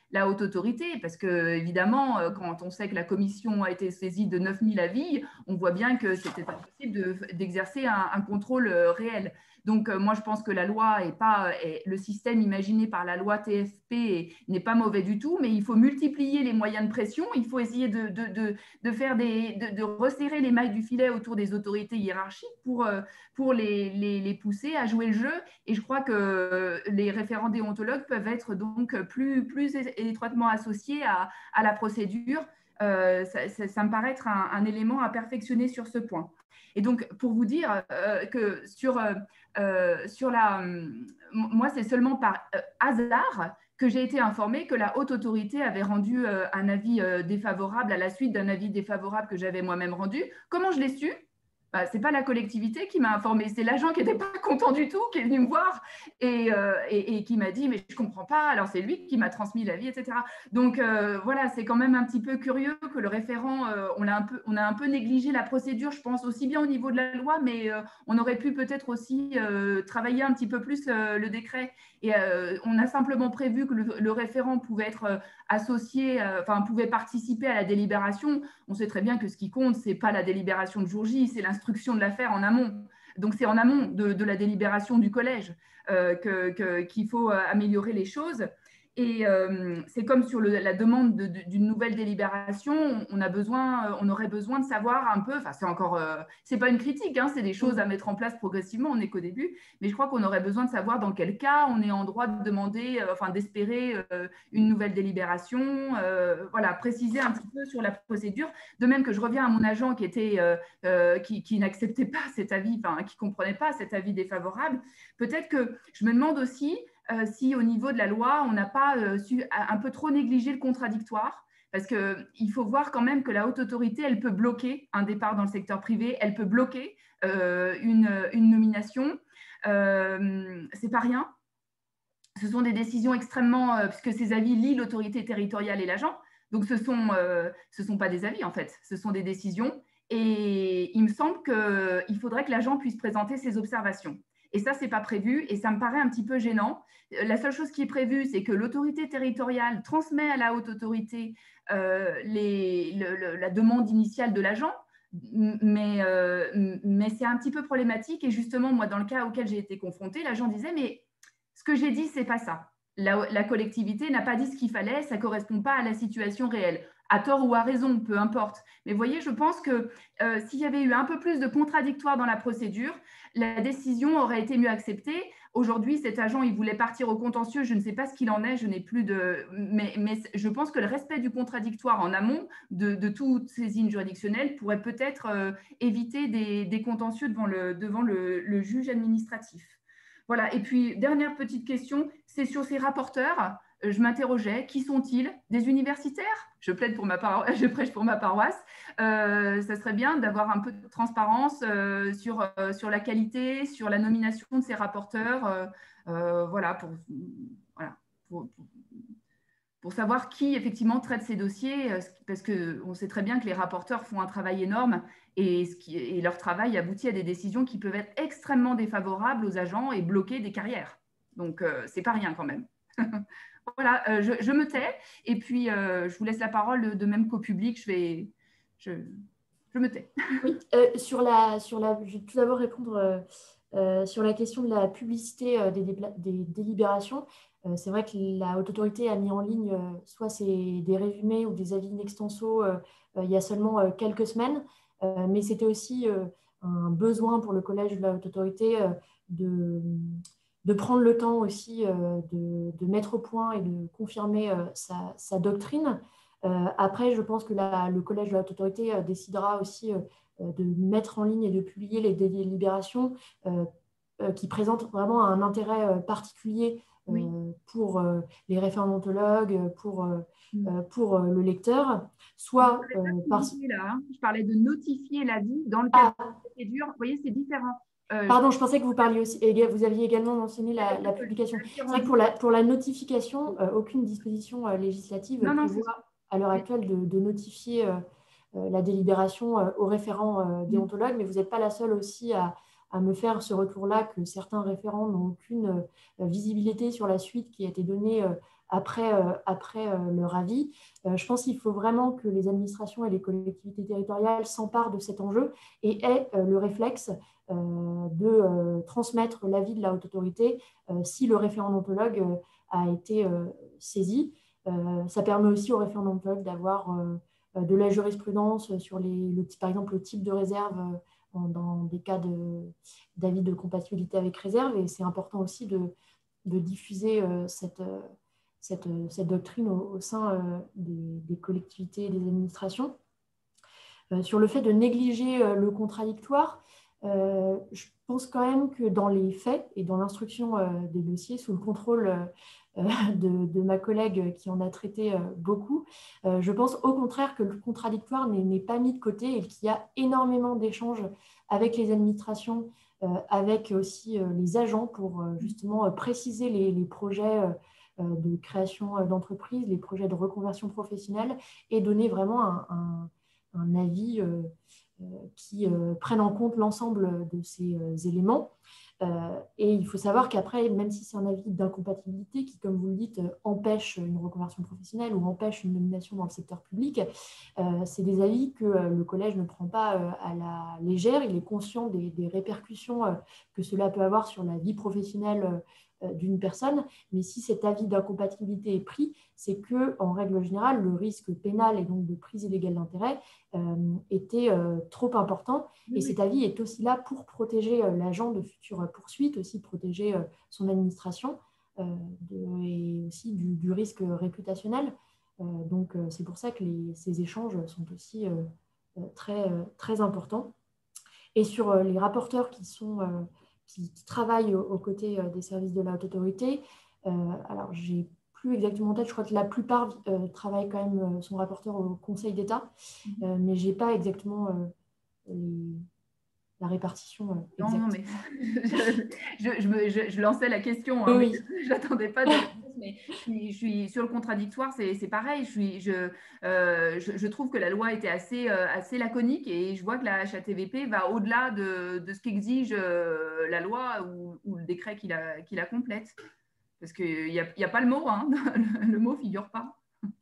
la haute autorité, parce que évidemment, quand on sait que la commission a été saisie de neuf mille avis, on voit bien que c'était impossible d'exercer un, un contrôle réel. Donc, euh, moi, je pense que la loi est pas, est, le système imaginé par la loi T F P n'est pas mauvais du tout, mais il faut multiplier les moyens de pression. Il faut essayer de, de, de, de faire des, de, de resserrer les mailles du filet autour des autorités hiérarchiques pour, euh, pour les, les, les pousser à jouer le jeu. Et je crois que les référents déontologues peuvent être donc plus, plus étroitement associés à, à la procédure. Euh, ça, ça, ça me paraît être un, un élément à perfectionner sur ce point. Et donc, pour vous dire euh, que sur, euh, sur la... Euh, moi, c'est seulement par euh, hasard que j'ai été informée que la haute autorité avait rendu euh, un avis euh, défavorable à la suite d'un avis défavorable que j'avais moi-même rendu. Comment je l'ai su ? Bah, ce n'est pas la collectivité qui m'a informée, c'est l'agent qui n'était pas content du tout, qui est venu me voir et, euh, et, et qui m'a dit « mais je ne comprends pas », alors c'est lui qui m'a transmis l'avis, et cetera. Donc euh, voilà, c'est quand même un petit peu curieux que le référent, euh, on, a un peu, on a un peu négligé la procédure, je pense, aussi bien au niveau de la loi, mais euh, on aurait pu peut-être aussi euh, travailler un petit peu plus euh, le décret. Et euh, on a simplement prévu que le, le référent pouvait être euh, associé, euh, enfin pouvait participer à la délibération. On sait très bien que ce qui compte, ce n'est pas la délibération de jour J, c'est l'instruction de l'affaire en amont. Donc c'est en amont de, de la délibération du collège euh, que, que, qu'il faut améliorer les choses. Et euh, c'est comme sur le, la demande de, de, d'une nouvelle délibération, on, a besoin, on aurait besoin de savoir un peu, enfin c'est encore, euh, c'est pas une critique, hein, c'est des choses à mettre en place progressivement, on n'est qu'au début, mais je crois qu'on aurait besoin de savoir dans quel cas on est en droit de demander, euh, enfin d'espérer euh, une nouvelle délibération, euh, voilà, préciser un petit peu sur la procédure, de même que je reviens à mon agent qui était, euh, euh, qui, qui n'acceptait pas cet avis, enfin qui comprenait pas cet avis défavorable, peut-être que je me demande aussi Euh, si au niveau de la loi, on n'a pas euh, su un peu trop négliger le contradictoire, parce qu'il faut voir quand même que la haute autorité, elle peut bloquer un départ dans le secteur privé, elle peut bloquer euh, une, une nomination. Euh, c'est pas rien. Ce sont des décisions extrêmement, euh, puisque ces avis lient l'autorité territoriale et l'agent, donc ce ne sont, euh, ce sont pas des avis en fait, ce sont des décisions. Et il me semble qu'il faudrait que l'agent puisse présenter ses observations. Et ça, ce n'est pas prévu et ça me paraît un petit peu gênant. La seule chose qui est prévue, c'est que l'autorité territoriale transmet à la haute autorité euh, les, le, le, la demande initiale de l'agent, mais, euh, mais c'est un petit peu problématique. Et justement, moi, dans le cas auquel j'ai été confrontée, l'agent disait, mais ce que j'ai dit, ce n'est pas ça. La, la collectivité n'a pas dit ce qu'il fallait, ça ne correspond pas à la situation réelle. À tort ou à raison, peu importe. Mais vous voyez, je pense que euh, s'il y avait eu un peu plus de contradictoire dans la procédure, la décision aurait été mieux acceptée. Aujourd'hui, cet agent, il voulait partir au contentieux. Je ne sais pas ce qu'il en est. Je n'ai plus de. Mais, mais je pense que le respect du contradictoire en amont de, de toute saisine juridictionnelle pourrait peut-être euh, éviter des, des contentieux devant le, devant le, le juge administratif. Voilà. Et puis, dernière petite question, c'est sur ces rapporteurs. Je m'interrogeais, qui sont-ils? Des universitaires? Je plaide pour ma paroisse, je prêche pour ma paroisse. Euh, ça serait bien d'avoir un peu de transparence euh, sur, euh, sur la qualité, sur la nomination de ces rapporteurs. Euh, euh, voilà, pour, voilà pour, pour, pour savoir qui effectivement traite ces dossiers, parce qu'on sait très bien que les rapporteurs font un travail énorme et, ce qui, et leur travail aboutit à des décisions qui peuvent être extrêmement défavorables aux agents et bloquer des carrières. Donc, euh, c'est pas rien quand même. Voilà, euh, je, je me tais et puis euh, je vous laisse la parole de même qu'au public. Je vais, je, je me tais. Oui, euh, sur la, sur la, je vais tout d'abord répondre euh, euh, sur la question de la publicité euh, des, des délibérations. Euh, c'est vrai que la haute autorité a mis en ligne euh, soit c'est des résumés ou des avis in extenso euh, euh, il y a seulement euh, quelques semaines, euh, mais c'était aussi euh, un besoin pour le collège de la haute autorité euh, de de prendre le temps aussi euh, de, de mettre au point et de confirmer euh, sa, sa doctrine. Euh, après, je pense que la, le collège de la haute autorité euh, décidera aussi euh, de mettre en ligne et de publier les délibérations euh, euh, qui présentent vraiment un intérêt euh, particulier euh, oui. pour euh, les référentologues, pour, euh, mmh. pour euh, le lecteur. Soit euh, par... là, hein. Je parlais de notifier l'avis dans le cadre ah. de la procédure. Vous voyez, c'est différent. Euh, Pardon, je pensais que vous parliez aussi, vous aviez également mentionné la, la publication. C'est vrai que pour la, pour la notification, euh, aucune disposition euh, législative non, non, prévoit à l'heure actuelle de, de notifier euh, euh, la délibération euh, aux référents euh, déontologues, mais vous n'êtes pas la seule aussi à, à me faire ce retour-là que certains référents n'ont aucune euh, visibilité sur la suite qui a été donnée euh, après, euh, après euh, leur avis. Euh, je pense qu'il faut vraiment que les administrations et les collectivités territoriales s'emparent de cet enjeu et aient euh, le réflexe euh, de euh, transmettre l'avis de la haute autorité euh, si le référent odontologue euh, a été euh, saisi. Euh, ça permet aussi au référent odontologue d'avoir euh, de la jurisprudence sur les, le, par exemple le type de réserve euh, dans, dans des cas d'avis de, de compatibilité avec réserve. Et c'est important aussi de, de diffuser euh, cette, euh, cette, cette, doctrine au, au sein euh, des, des collectivités et des administrations. Euh, sur le fait de négliger euh, le contradictoire, euh, je pense quand même que dans les faits et dans l'instruction euh, des dossiers, sous le contrôle euh, de, de ma collègue qui en a traité euh, beaucoup, euh, je pense au contraire que le contradictoire n'est pas mis de côté et qu'il y a énormément d'échanges avec les administrations, euh, avec aussi euh, les agents pour euh, justement euh, préciser les, les projets euh, de création d'entreprise, les projets de reconversion professionnelle et donner vraiment un, un, un avis euh, euh, qui euh, prenne en compte l'ensemble de ces euh, éléments. Euh, et il faut savoir qu'après, même si c'est un avis d'incompatibilité qui, comme vous le dites, empêche une reconversion professionnelle ou empêche une nomination dans le secteur public, euh, c'est des avis que euh, le collège ne prend pas euh, à la légère. Il est conscient des, des répercussions euh, que cela peut avoir sur la vie professionnelle euh, d'une personne. Mais si cet avis d'incompatibilité est pris, c'est que, en règle générale, le risque pénal et donc de prise illégale d'intérêt euh, était euh, trop important. Oui, et oui. cet avis est aussi là pour protéger euh, l'agent de futures poursuites, aussi protéger euh, son administration euh, de, et aussi du, du risque réputationnel. Euh, donc, euh, c'est pour ça que les, ces échanges sont aussi euh, très, euh, très importants. Et sur euh, les rapporteurs qui, sont, euh, qui, qui travaillent aux, aux côtés euh, des services de la haute autorité, euh, alors j'ai plus exactement en tête, je crois que la plupart euh, travaillent quand même, euh, sont rapporteurs au Conseil d'État, Mhm. euh, mais je n'ai pas exactement euh, les, la répartition euh, Non, non, exacte. mais je, je, je, me- je- je lançais la question, hein, mais Oui, je n'attendais pas de réponse. Mais je suis, je suis sur le contradictoire, c'est c'est pareil. Je, suis, je, euh, je, je trouve que la loi était assez, euh, assez laconique et je vois que la H A T V P va au-delà de, de ce qu'exige euh, la loi ou, ou le décret qui la, qui la complète. Parce qu'il n'y a, il y a pas le mot, hein, le, le mot ne figure pas.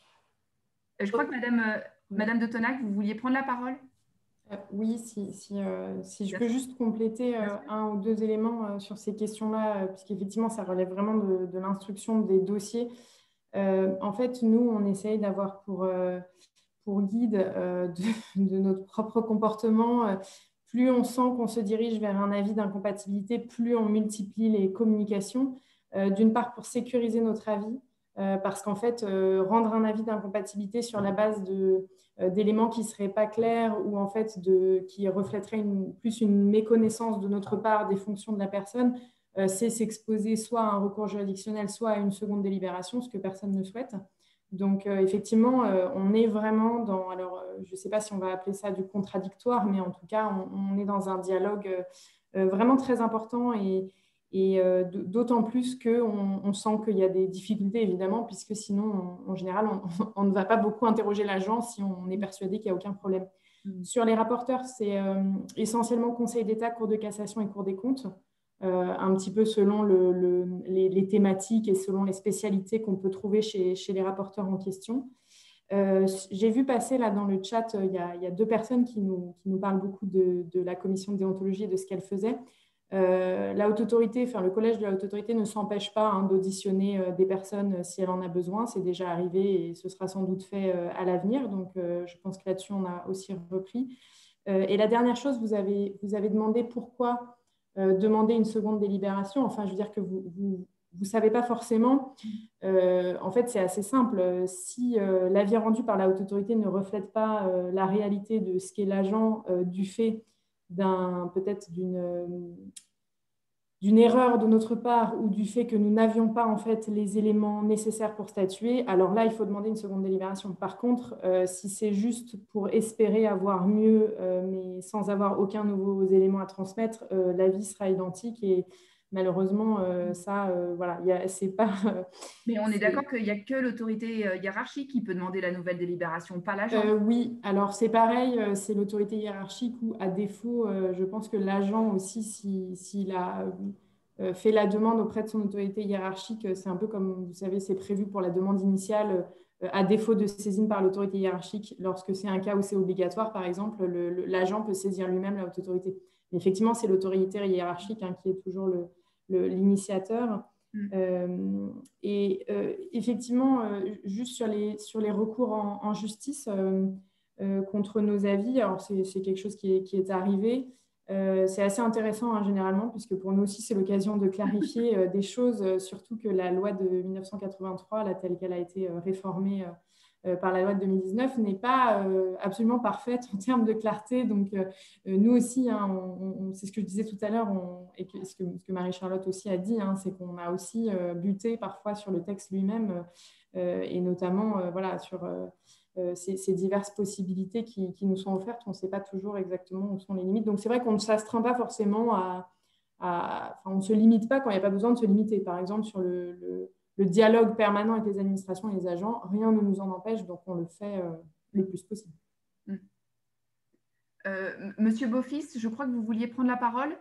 Je crois que Madame, euh, oui. Madame de Tonac, vous vouliez prendre la parole? Euh, Oui, si, si, euh, si je Bien peux sûr. juste compléter Bien euh, sûr. un ou deux éléments euh, sur ces questions-là, euh, puisqu'effectivement, ça relève vraiment de, de l'instruction des dossiers. Euh, en fait, nous, on essaye d'avoir pour, euh, pour guide euh, de, de notre propre comportement. euh, plus on sent qu'on se dirige vers un avis d'incompatibilité, plus on multiplie les communications. Euh, d'une part, pour sécuriser notre avis, euh, parce qu'en fait, euh, rendre un avis d'incompatibilité sur la base de euh, d'éléments qui ne seraient pas clairs ou en fait de, qui reflèteraient une, plus une méconnaissance de notre part des fonctions de la personne, euh, c'est s'exposer soit à un recours juridictionnel, soit à une seconde délibération, ce que personne ne souhaite. Donc, euh, effectivement, euh, on est vraiment dans, alors euh, je ne sais pas si on va appeler ça du contradictoire, mais en tout cas, on, on est dans un dialogue euh, euh, vraiment très important et, et euh, d'autant plus qu'on on sent qu'il y a des difficultés, évidemment, puisque sinon, on, en général, on, on, ne va pas beaucoup interroger l'agent si on est persuadé qu'il n'y a aucun problème. Mm. Sur les rapporteurs, c'est euh, essentiellement Conseil d'État, Cour de cassation et Cour des comptes, euh, un petit peu selon le, le, les, les thématiques et selon les spécialités qu'on peut trouver chez, chez les rapporteurs en question. Euh, J'ai vu passer là dans le chat, euh, il y a, il y a deux personnes qui nous, qui nous parlent beaucoup de, de la commission de déontologie et de ce qu'elle faisait. Euh, la haute autorité, enfin le collège de la haute autorité ne s'empêche pas hein, d'auditionner euh, des personnes euh, si elle en a besoin. C'est déjà arrivé et ce sera sans doute fait euh, à l'avenir. Donc, euh, je pense que là-dessus, on a aussi repris. Euh, et la dernière chose, vous avez, vous avez demandé pourquoi euh, demander une seconde délibération. Enfin, je veux dire que vous vous, vous savez pas forcément. Euh, en fait, c'est assez simple. Si euh, l'avis rendu par la haute autorité ne reflète pas euh, la réalité de ce qu'est l'agent euh, du fait d'un peut-être d'une d'une erreur de notre part ou du fait que nous n'avions pas en fait les éléments nécessaires pour statuer, alors là, il faut demander une seconde délibération. Par contre, euh, si c'est juste pour espérer avoir mieux, euh, mais sans avoir aucun nouveau élément à transmettre, euh, l'avis sera identique et malheureusement, euh, ça, euh, voilà, c'est pas. Mais on est d'accord qu'il n'y a que l'autorité euh, hiérarchique qui peut demander la nouvelle délibération, pas l'agent. Euh, oui, alors c'est pareil, euh, c'est l'autorité hiérarchique ou à défaut, euh, je pense que l'agent aussi, s'il si, s'il a euh, fait la demande auprès de son autorité hiérarchique, c'est un peu comme, vous savez, c'est prévu pour la demande initiale, euh, à défaut de saisine par l'autorité hiérarchique, lorsque c'est un cas où c'est obligatoire, par exemple, l'agent peut saisir lui-même la haute autorité. Mais effectivement, c'est l'autorité hiérarchique hein, qui est toujours l'initiateur. Mmh. Euh, et euh, effectivement, euh, juste sur les, sur les recours en, en justice euh, euh, contre nos avis, alors c'est quelque chose qui est, qui est arrivé. Euh, c'est assez intéressant hein, généralement, puisque pour nous aussi, c'est l'occasion de clarifier euh, des choses, euh, surtout que la loi de mille neuf cent quatre-vingt-trois, là, telle qu'elle a été euh, réformée euh, par la loi de deux mille dix-neuf, n'est pas euh, absolument parfaite en termes de clarté. Donc, euh, nous aussi, hein, on, on, c'est ce que je disais tout à l'heure, et que, ce que, ce que Marie-Charlotte aussi a dit, hein, c'est qu'on a aussi euh, buté parfois sur le texte lui-même, euh, et notamment euh, voilà, sur euh, euh, ces, ces diverses possibilités qui, qui nous sont offertes. On ne sait pas toujours exactement où sont les limites. Donc, c'est vrai qu'on ne s'astreint pas forcément à... à enfin, on ne se limite pas quand il n'y a pas besoin de se limiter. Par exemple, sur le... le le dialogue permanent avec les administrations et les agents, rien ne nous en empêche, donc on le fait euh, le plus possible. Euh, Monsieur Beaufils, je crois que vous vouliez prendre la parole.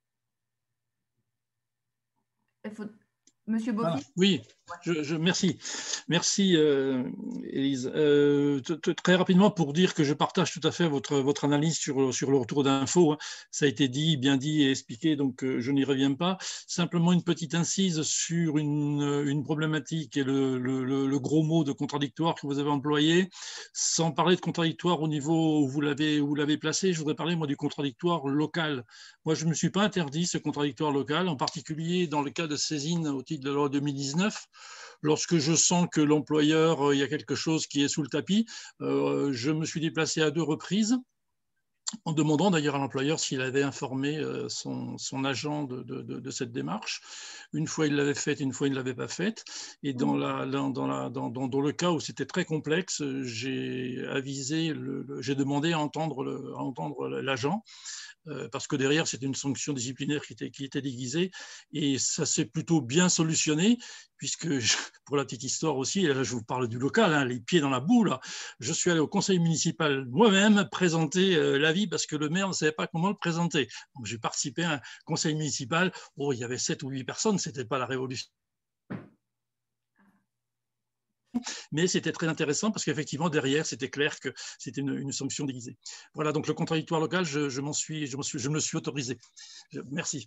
Il faut... Monsieur Beaufils. Ah, oui, je, je, merci. Merci, euh, Élise. Euh, très rapidement, pour dire que je partage tout à fait votre, votre analyse sur, sur le retour d'infos. Hein. Ça a été dit, bien dit et expliqué, donc euh, je n'y reviens pas. Simplement une petite incise sur une, une problématique et le, le, le gros mot de contradictoire que vous avez employé. Sans parler de contradictoire au niveau où vous l'avez placé, je voudrais parler, moi, du contradictoire local. Moi, je ne me suis pas interdit ce contradictoire local, en particulier dans le cas de saisine au titre de la loi deux mille dix-neuf. Lorsque je sens que l'employeur, euh, il y a quelque chose qui est sous le tapis, euh, je me suis déplacé à deux reprises, en demandant d'ailleurs à l'employeur s'il avait informé euh, son, son agent de, de, de, de cette démarche. Une fois, il l'avait faite, une fois, il ne l'avait pas faite. Et dans, la, dans, dans, la, dans, dans, dans le cas où c'était très complexe, j'ai avisé, le, le, j'ai demandé à entendre, le, à entendre l'agent. Euh, parce que derrière, c'était une sanction disciplinaire qui était, qui était déguisée, et ça s'est plutôt bien solutionné, puisque, je, pour la petite histoire aussi, et là je vous parle du local, hein, les pieds dans la boue, là, je suis allé au conseil municipal moi-même présenter euh, l'avis, parce que le maire ne savait pas comment le présenter. Donc j'ai participé à un conseil municipal, oh, il y avait sept ou huit personnes, ce n'était pas la révolution. Mais c'était très intéressant parce qu'effectivement, derrière, c'était clair que c'était une, une sanction déguisée. Voilà, donc le contradictoire local, je, je m'en suis, je, suis, je me suis autorisé. Je, merci.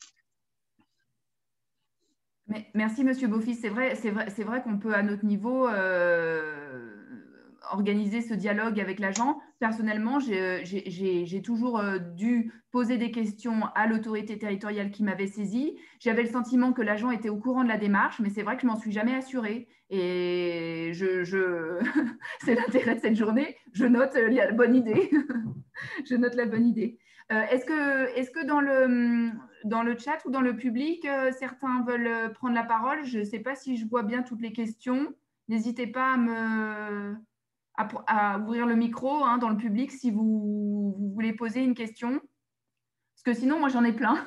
Mais, merci, Monsieur Beaufils. C'est vrai, c'est vrai, c'est vrai qu'on peut, à notre niveau, euh, organiser ce dialogue avec l'agent. Personnellement, j'ai toujours dû poser des questions à l'autorité territoriale qui m'avait saisie. J'avais le sentiment que l'agent était au courant de la démarche, mais c'est vrai que je m'en suis jamais assurée. Et je, je... c'est l'intérêt de cette journée. Je note la bonne idée. Je note la bonne idée. Euh, Est-ce que, est-ce que dans, le, dans le chat ou dans le public, euh, certains veulent prendre la parole? Je ne sais pas si je vois bien toutes les questions. N'hésitez pas à, me, à, à ouvrir le micro hein, dans le public si vous, vous voulez poser une question. Parce que sinon, moi, j'en ai plein.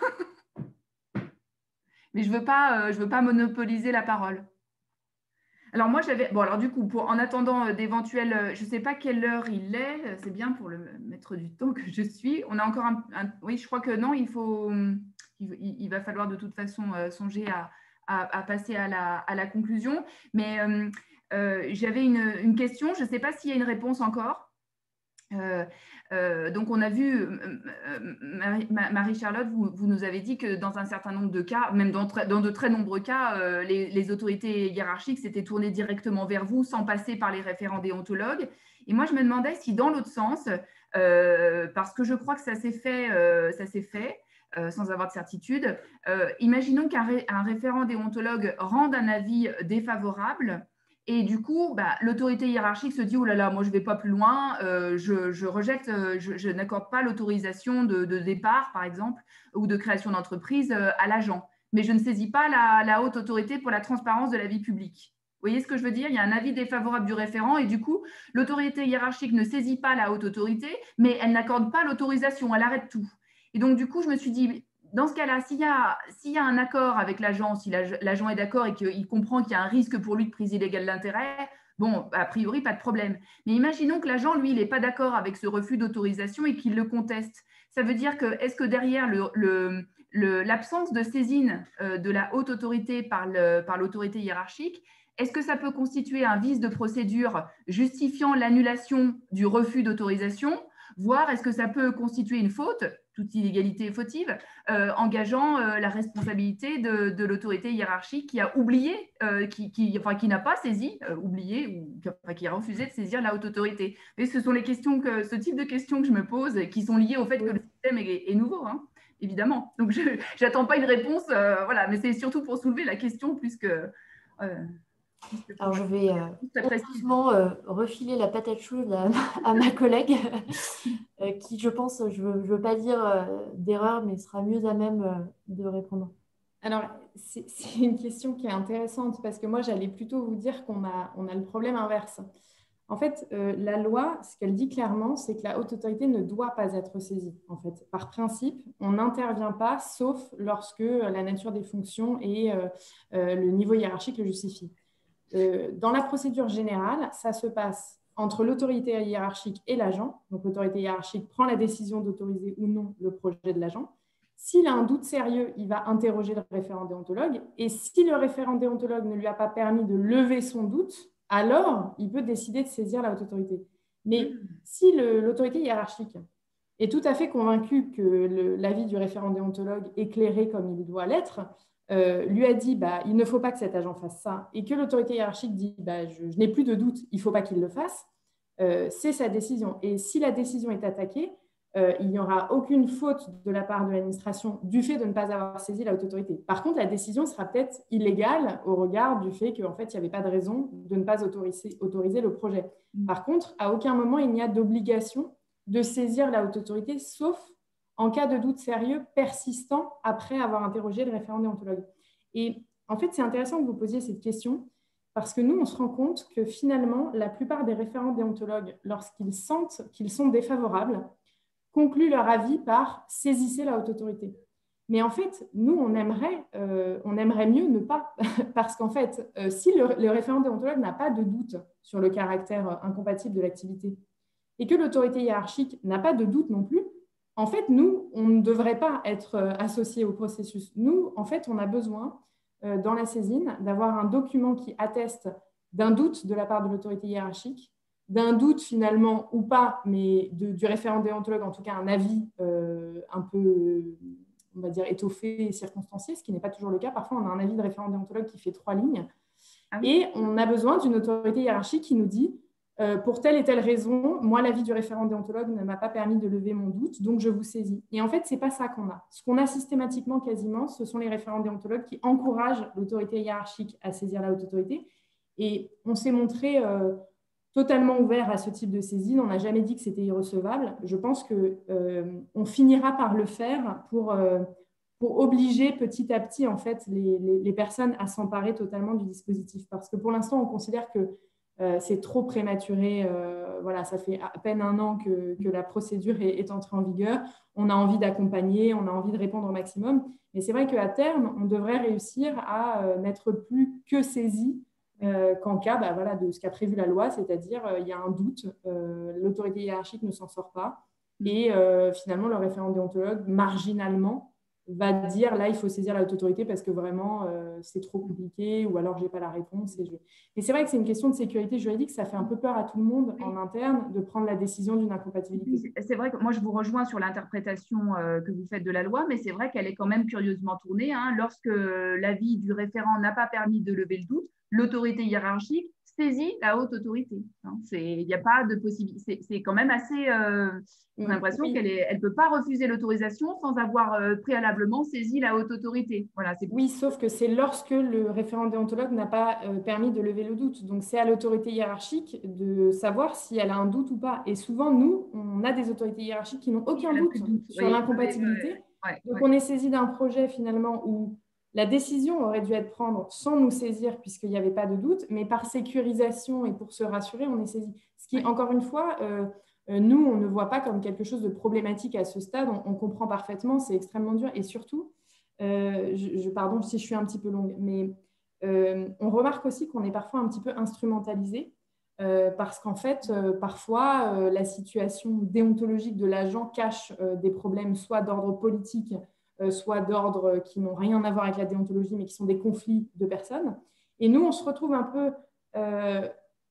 Mais je ne veux pas, euh, je veux pas monopoliser la parole. Alors moi, j'avais... Bon, alors du coup, pour, en attendant d'éventuels... Je ne sais pas quelle heure il est. C'est bien pour le maître du temps que je suis. On a encore un... un... Oui, je crois que non, il faut... Il, il va falloir de toute façon euh, songer à, à, à passer à la, à la conclusion. Mais euh, euh, j'avais une, une question. Je ne sais pas s'il y a une réponse encore. Euh, euh, donc, on a vu, euh, Marie-Charlotte, vous, vous nous avez dit que dans un certain nombre de cas, même dans, dans de très nombreux cas, euh, les, les autorités hiérarchiques s'étaient tournées directement vers vous sans passer par les référents déontologues. Et moi, je me demandais si dans l'autre sens, euh, parce que je crois que ça s'est fait, euh, ça s'est fait euh, sans avoir de certitude, euh, imaginons qu'un ré, un référent déontologue rende un avis défavorable. Et du coup, bah, l'autorité hiérarchique se dit « Oh là là, moi je ne vais pas plus loin, euh, je, je rejette, euh, je, je n'accorde pas l'autorisation de, de départ, par exemple, ou de création d'entreprise euh, à l'agent. Mais je ne saisis pas la, la haute autorité pour la transparence de la vie publique. » Vous voyez ce que je veux dire? Il y a un avis défavorable du référent et du coup, l'autorité hiérarchique ne saisit pas la haute autorité, mais elle n'accorde pas l'autorisation, elle arrête tout. Et donc, du coup, je me suis dit… Dans ce cas-là, s'il y a, s'il y a un accord avec l'agent, si l'agent est d'accord et qu'il comprend qu'il y a un risque pour lui de prise illégale d'intérêt, bon, a priori, pas de problème. Mais imaginons que l'agent, lui, il n'est pas d'accord avec ce refus d'autorisation et qu'il le conteste. Ça veut dire que, est-ce que derrière le, le, l'absence de saisine euh, de la haute autorité par le, par l'autorité hiérarchique, est-ce que ça peut constituer un vice de procédure justifiant l'annulation du refus d'autorisation, voire est-ce que ça peut constituer une faute, toute illégalité est fautive, euh, engageant euh, la responsabilité de, de l'autorité hiérarchique qui a oublié, euh, qui, qui, enfin, qui n'a pas saisi, euh, oublié, ou enfin, qui a refusé de saisir la haute autorité. Et ce sont les questions que, ce type de questions que je me pose et qui sont liées au fait que le système est, est nouveau, hein, évidemment. Donc, je n'attends pas une réponse, euh, voilà, mais c'est surtout pour soulever la question plus que… Euh, Alors, je vais euh, euh, refiler la patate chaude à, à ma collègue, euh, qui, je pense, je ne veux, veux pas dire euh, d'erreur, mais sera mieux à même euh, de répondre. Alors, c'est une question qui est intéressante parce que moi, j'allais plutôt vous dire qu'on a, on a le problème inverse. En fait, euh, la loi, ce qu'elle dit clairement, c'est que la haute autorité ne doit pas être saisie. En fait, par principe, on n'intervient pas, sauf lorsque la nature des fonctions et euh, euh, le niveau hiérarchique le justifie. Euh, dans la procédure générale, ça se passe entre l'autorité hiérarchique et l'agent. Donc, l'autorité hiérarchique prend la décision d'autoriser ou non le projet de l'agent. S'il a un doute sérieux, il va interroger le référent déontologue. Et si le référent déontologue ne lui a pas permis de lever son doute, alors il peut décider de saisir la haute autorité. Mais si l'autorité hiérarchique est tout à fait convaincue que l'avis du référent déontologue éclairé comme il doit l'être, Euh, lui a dit bah, il ne faut pas que cet agent fasse ça, et que l'autorité hiérarchique dit bah, je, je n'ai plus de doute, il ne faut pas qu'il le fasse, euh, c'est sa décision. Et si la décision est attaquée, euh, il n'y aura aucune faute de la part de l'administration du fait de ne pas avoir saisi la haute autorité. Par contre, la décision sera peut-être illégale au regard du fait qu'en fait, il n'y avait pas de raison de ne pas autoriser, autoriser le projet. Par contre, à aucun moment, il n'y a d'obligation de saisir la haute autorité, sauf en cas de doute sérieux persistant après avoir interrogé le référent déontologue. Et en fait, c'est intéressant que vous posiez cette question parce que nous, on se rend compte que finalement, la plupart des référents déontologues, lorsqu'ils sentent qu'ils sont défavorables, concluent leur avis par « saisissez la haute autorité ». Mais en fait, nous, on aimerait, euh, on aimerait mieux ne pas, parce qu'en fait, euh, si le, le référent déontologue n'a pas de doute sur le caractère incompatible de l'activité et que l'autorité hiérarchique n'a pas de doute non plus, en fait, nous, on ne devrait pas être associés au processus. Nous, en fait, on a besoin, euh, dans la saisine, d'avoir un document qui atteste d'un doute de la part de l'autorité hiérarchique, d'un doute finalement ou pas, mais de, du référent déontologue, en tout cas un avis euh, un peu, on va dire, étoffé et circonstancié, ce qui n'est pas toujours le cas. Parfois, on a un avis de référent déontologue qui fait trois lignes. Ah oui. Et on a besoin d'une autorité hiérarchique qui nous dit Euh, pour telle et telle raison, moi, l'avis du référent déontologue ne m'a pas permis de lever mon doute, donc je vous saisis. Et en fait, ce n'est pas ça qu'on a. Ce qu'on a systématiquement, quasiment, ce sont les référents déontologues qui encouragent l'autorité hiérarchique à saisir la haute autorité. Et on s'est montré euh, totalement ouvert à ce type de saisine. On n'a jamais dit que c'était irrecevable. Je pense qu'on euh, finira par le faire pour, euh, pour obliger petit à petit, en fait, les, les, les personnes à s'emparer totalement du dispositif. Parce que pour l'instant, on considère que Euh, c'est trop prématuré. Euh, voilà, ça fait à peine un an que, que la procédure est, est entrée en vigueur. On a envie d'accompagner, on a envie de répondre au maximum. Mais c'est vrai qu'à terme, on devrait réussir à euh, n'être plus que saisi euh, qu'en cas bah, voilà, de ce qu'a prévu la loi, c'est-à-dire euh, il y a un doute, euh, l'autorité hiérarchique ne s'en sort pas et euh, finalement le référent déontologue, marginalement, va dire là il faut saisir la haute autorité parce que vraiment euh, c'est trop compliqué ou alors j'ai pas la réponse. Et, je... et c'est vrai que c'est une question de sécurité juridique, ça fait un peu peur à tout le monde oui. en interne de prendre la décision d'une incompatibilité. C'est vrai que moi je vous rejoins sur l'interprétation euh, que vous faites de la loi, mais c'est vrai qu'elle est quand même curieusement tournée. Hein. Lorsque l'avis du référent n'a pas permis de lever le doute, l'autorité hiérarchique saisit la haute autorité. Hein. Il n'y a pas de possibilité. C'est quand même assez. Euh, j'ai l'impression oui. qu'elle ne peut pas refuser l'autorisation sans avoir euh, préalablement saisi la haute autorité. Voilà, oui, sauf que c'est lorsque le référent déontologue n'a pas euh, permis de lever le doute. Donc, c'est à l'autorité hiérarchique de savoir si elle a un doute ou pas. Et souvent, nous, on a des autorités hiérarchiques qui n'ont aucun oui, doute, doute sur oui, l'incompatibilité. Ouais, ouais, Donc, ouais. on est saisi d'un projet finalement où la décision aurait dû être prendre sans nous saisir puisqu'il n'y avait pas de doute, mais par sécurisation et pour se rassurer, on est saisi. Ce qui, encore une fois, euh, euh, nous, on ne voit pas comme quelque chose de problématique à ce stade. On, on comprend parfaitement, c'est extrêmement dur. Et surtout, euh, je, je, pardon si je suis un petit peu longue, mais euh, on remarque aussi qu'on est parfois un petit peu instrumentalisé euh, parce qu'en fait, euh, parfois, euh, la situation déontologique de l'agent cache euh, des problèmes soit d'ordre politique, euh, soit d'ordre qui n'ont rien à voir avec la déontologie, mais qui sont des conflits de personnes. Et nous, on se retrouve un peu euh,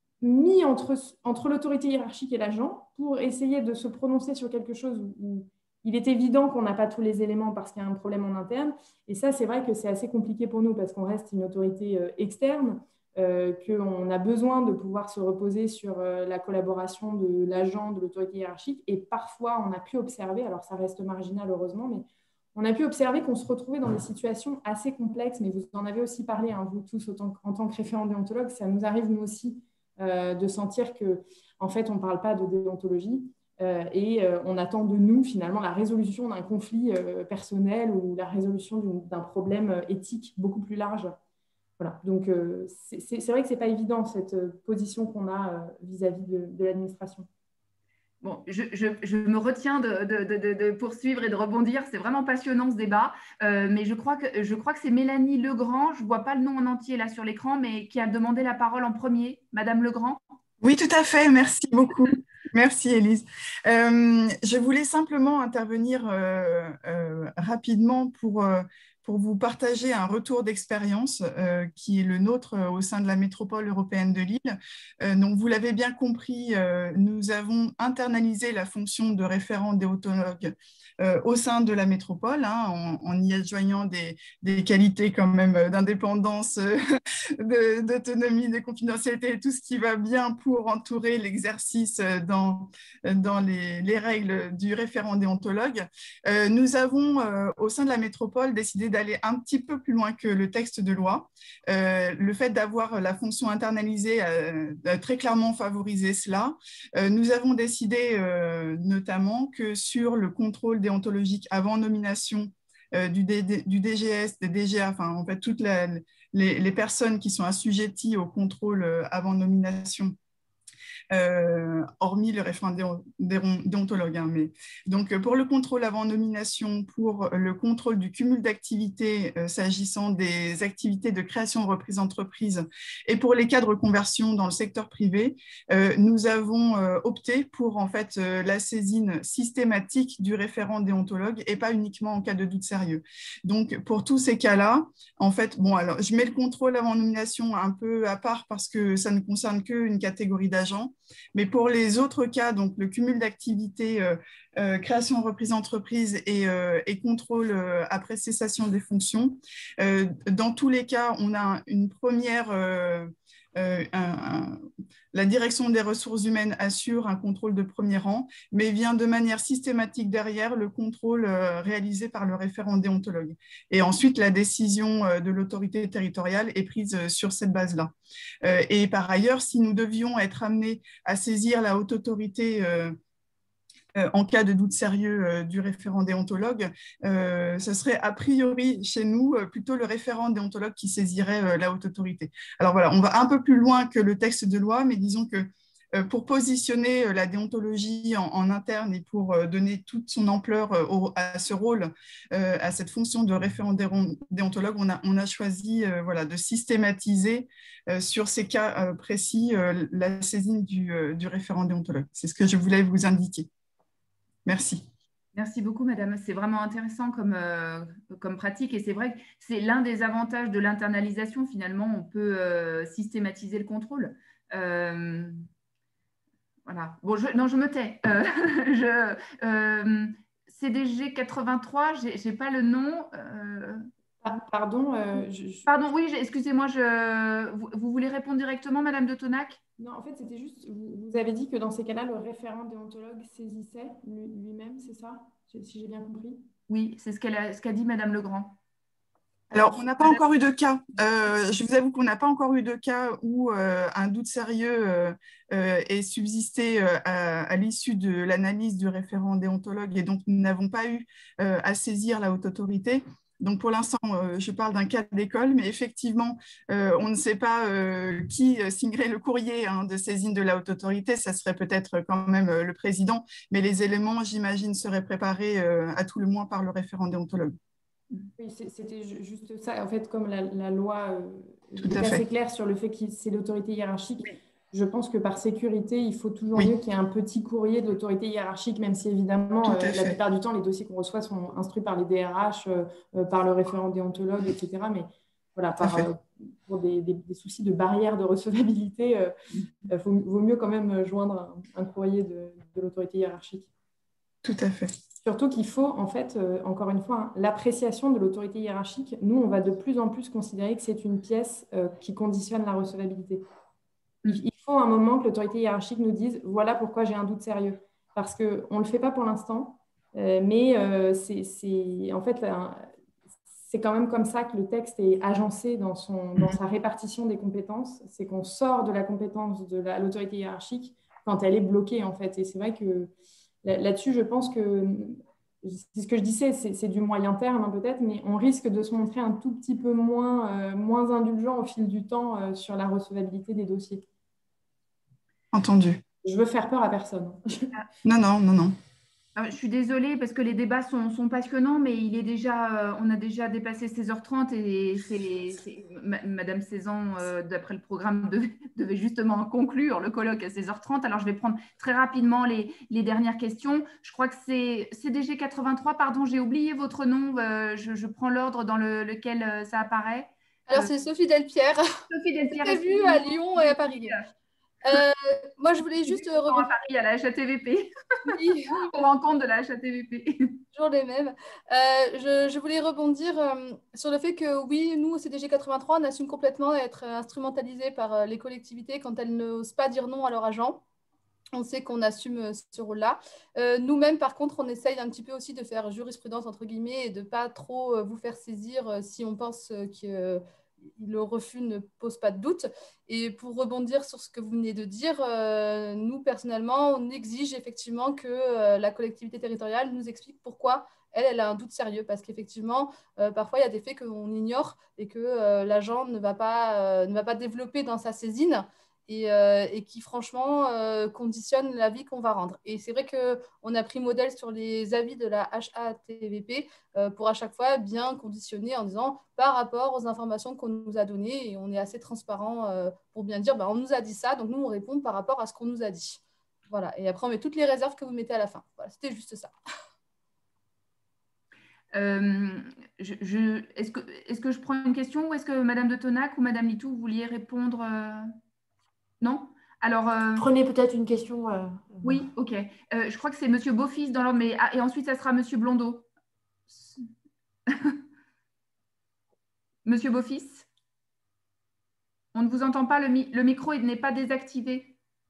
mis entre, entre l'autorité hiérarchique et l'agent pour essayer de se prononcer sur quelque chose où, où il est évident qu'on n'a pas tous les éléments parce qu'il y a un problème en interne. Et ça, c'est vrai que c'est assez compliqué pour nous parce qu'on reste une autorité euh, externe, euh, qu'on a besoin de pouvoir se reposer sur euh, la collaboration de l'agent, de l'autorité hiérarchique. Et parfois, on a pu observer, alors ça reste marginal heureusement, mais on a pu observer qu'on se retrouvait dans des situations assez complexes, mais vous en avez aussi parlé, hein, vous tous, autant, en tant que référents déontologues, ça nous arrive nous aussi euh, de sentir qu'en en fait, on ne parle pas de déontologie euh, et euh, on attend de nous, finalement, la résolution d'un conflit euh, personnel ou la résolution d'un problème éthique beaucoup plus large. Voilà. Donc, euh, c'est vrai que ce n'est pas évident, cette position qu'on a euh, vis-à-vis de, de l'administration. Bon, je, je, je me retiens de, de, de, de poursuivre et de rebondir. C'est vraiment passionnant ce débat. Euh, mais je crois que, je crois que c'est Mélanie Legrand, je ne vois pas le nom en entier là sur l'écran, mais qui a demandé la parole en premier. Madame Legrand. Oui, tout à fait. Merci beaucoup. Merci, Élise. Euh, je voulais simplement intervenir euh, euh, rapidement pour, euh, pour vous partager un retour d'expérience euh, qui est le nôtre euh, au sein de la métropole européenne de Lille. Euh, donc, vous l'avez bien compris, euh, nous avons internalisé la fonction de référent déontologue euh, au sein de la métropole, hein, en, en y adjoignant des, des qualités quand même d'indépendance, d'autonomie, de, de confidentialité et tout ce qui va bien pour entourer l'exercice dans, dans les, les règles du référent déontologue. Euh, nous avons, euh, au sein de la métropole, décidé d'aller un petit peu plus loin que le texte de loi. Euh, le fait d'avoir la fonction internalisée a, a très clairement favorisé cela. Euh, nous avons décidé euh, notamment que sur le contrôle déontologique avant nomination euh, du, D, du D G S, des D G A, enfin en fait toutes la, les, les personnes qui sont assujetties au contrôle avant nomination, Euh, hormis le référent déontologue. Hein, mais... Donc, pour le contrôle avant nomination, pour le contrôle du cumul d'activités euh, s'agissant des activités de création de reprise d'entreprise et pour les cas de reconversion dans le secteur privé, euh, nous avons euh, opté pour en fait euh, la saisine systématique du référent déontologue et pas uniquement en cas de doute sérieux. Donc, pour tous ces cas-là, en fait, bon, alors, je mets le contrôle avant nomination un peu à part parce que ça ne concerne qu'une catégorie d'agents. Mais pour les autres cas, donc le cumul d'activités, euh, euh, création, reprise d'entreprise et, euh, et contrôle euh, après cessation des fonctions, euh, dans tous les cas, on a une première... Euh, Euh, un, un, la direction des ressources humaines assure un contrôle de premier rang, mais vient de manière systématique derrière le contrôle euh, réalisé par le référent déontologue. Et ensuite, la décision euh, de l'autorité territoriale est prise euh, sur cette base-là. Euh, et par ailleurs, si nous devions être amenés à saisir la haute autorité euh, Euh, en cas de doute sérieux euh, du référent déontologue, euh, ce serait a priori chez nous euh, plutôt le référent déontologue qui saisirait euh, la haute autorité. Alors voilà, on va un peu plus loin que le texte de loi, mais disons que euh, pour positionner euh, la déontologie en, en interne et pour euh, donner toute son ampleur euh, au, à ce rôle, euh, à cette fonction de référent déontologue, on a, on a choisi euh, voilà, de systématiser euh, sur ces cas euh, précis euh, la saisine du, euh, du référent déontologue. C'est ce que je voulais vous indiquer. Merci. Merci beaucoup, madame. C'est vraiment intéressant comme, euh, comme pratique et c'est vrai que c'est l'un des avantages de l'internalisation. Finalement, on peut euh, systématiser le contrôle. Euh, voilà. Bon, je, non, je me tais. Euh, je, euh, C D G quatre-vingt-trois, je n'ai pas le nom. Euh... Pardon. Euh, je, je... Pardon, oui, excusez-moi. Je... Vous, vous voulez répondre directement, madame de Tonac? Non, en fait, c'était juste, vous, vous avez dit que dans ces cas-là, le référent déontologue saisissait lui-même, c'est ça? Si j'ai bien compris. Oui, c'est ce qu'a ce qu'a dit madame Legrand. Alors, on n'a pas encore eu de cas. Euh, je vous avoue qu'on n'a pas encore eu de cas où euh, un doute sérieux euh, euh, est subsisté euh, à, à l'issue de l'analyse du référent déontologue et donc nous n'avons pas eu euh, à saisir la haute autorité. Donc, pour l'instant, euh, je parle d'un cas d'école, mais effectivement, euh, on ne sait pas euh, qui signerait le courrier hein, de saisine de la haute autorité. Ça serait peut-être quand même euh, le président, mais les éléments, j'imagine, seraient préparés euh, à tout le moins par le référent déontologue. Oui, c'était juste ça. En fait, comme la, la loi euh, est assez claire sur le fait que c'est l'autorité hiérarchique, oui. je pense que par sécurité, il faut toujours Oui. mieux qu'il y ait un petit courrier de l'autorité hiérarchique, même si évidemment, euh, la fait. plupart du temps, les dossiers qu'on reçoit sont instruits par les D R H, euh, par le référent déontologue, et cetera. Mais voilà, par, euh, pour des, des, des soucis de barrière de recevabilité, il euh, vaut, vaut mieux quand même joindre un, un courrier de, de l'autorité hiérarchique. Tout à fait. Surtout qu'il faut, en fait, euh, encore une fois, hein, l'appréciation de l'autorité hiérarchique. Nous, on va de plus en plus considérer que c'est une pièce euh, qui conditionne la recevabilité. Il, il faut un moment que l'autorité hiérarchique nous dise « voilà pourquoi j'ai un doute sérieux ». Parce qu'on ne le fait pas pour l'instant, euh, mais euh, c'est en fait... Un, c'est quand même comme ça que le texte est agencé dans, son, dans sa répartition des compétences. C'est qu'on sort de la compétence de l'autorité hiérarchique quand elle est bloquée, en fait. Et c'est vrai que là-dessus, je pense que, c'est ce que je disais, c'est du moyen terme, hein, peut-être, mais on risque de se montrer un tout petit peu moins, euh, moins indulgent au fil du temps euh, sur la recevabilité des dossiers. Entendu. Je veux faire peur à personne. Non, non, non, non. Je suis désolée parce que les débats sont, sont passionnants, mais il est déjà, euh, on a déjà dépassé seize heures trente et c'est, Madame Cézanne, euh, d'après le programme, devait, devait justement conclure le colloque à seize heures trente. Alors, je vais prendre très rapidement les, les dernières questions. Je crois que c'est C D G quatre-vingt-trois, pardon, j'ai oublié votre nom. Euh, je, je prends l'ordre dans le, lequel euh, ça apparaît. Alors, euh, c'est Sophie Delpierre. Sophie Delpierre. J'ai vu à Lyon et à Paris. Euh, moi, je voulais juste euh, rebondir. À Paris, à la H A T V P. Oui. Pour rencontre de la H A T V P. Toujours les mêmes. Euh, je, je voulais rebondir euh, sur le fait que, oui, nous, au C D G quatre-vingt-trois, on assume complètement être instrumentalisés par euh, les collectivités quand elles n'osent pas dire non à leurs agents. On sait qu'on assume euh, ce rôle-là. Euh, Nous-mêmes, par contre, on essaye un petit peu aussi de faire jurisprudence, entre guillemets, et de ne pas trop euh, vous faire saisir euh, si on pense euh, que... Euh, le refus ne pose pas de doute. Et pour rebondir sur ce que vous venez de dire, euh, nous, personnellement, on exige effectivement que euh, la collectivité territoriale nous explique pourquoi elle, elle a un doute sérieux. Parce qu'effectivement, euh, parfois, il y a des faits qu'on ignore et que euh, l'agent ne va pas, euh, ne va pas développer dans sa saisine. Et, euh, et qui, franchement, euh, conditionne l'avis qu'on va rendre. Et c'est vrai qu'on a pris modèle sur les avis de la H A T V P euh, pour à chaque fois bien conditionner en disant par rapport aux informations qu'on nous a données, et on est assez transparent euh, pour bien dire, bah, on nous a dit ça, donc nous, on répond par rapport à ce qu'on nous a dit. Voilà. Et après, on met toutes les réserves que vous mettez à la fin. Voilà, c'était juste ça. Euh, je, je, est-ce que, est-ce que je prends une question ou est-ce que Madame de Tonac ou Madame Litou, vous vouliez répondre euh... Non? Alors, euh... Prenez peut-être une question. Euh... Oui, ok. Euh, je crois que c'est Monsieur Beaufils dans l'ordre, mais ah, et ensuite ça sera Monsieur Blondeau. Monsieur Beaufils, on ne vous entend pas. Le, mi le micro n'est pas désactivé.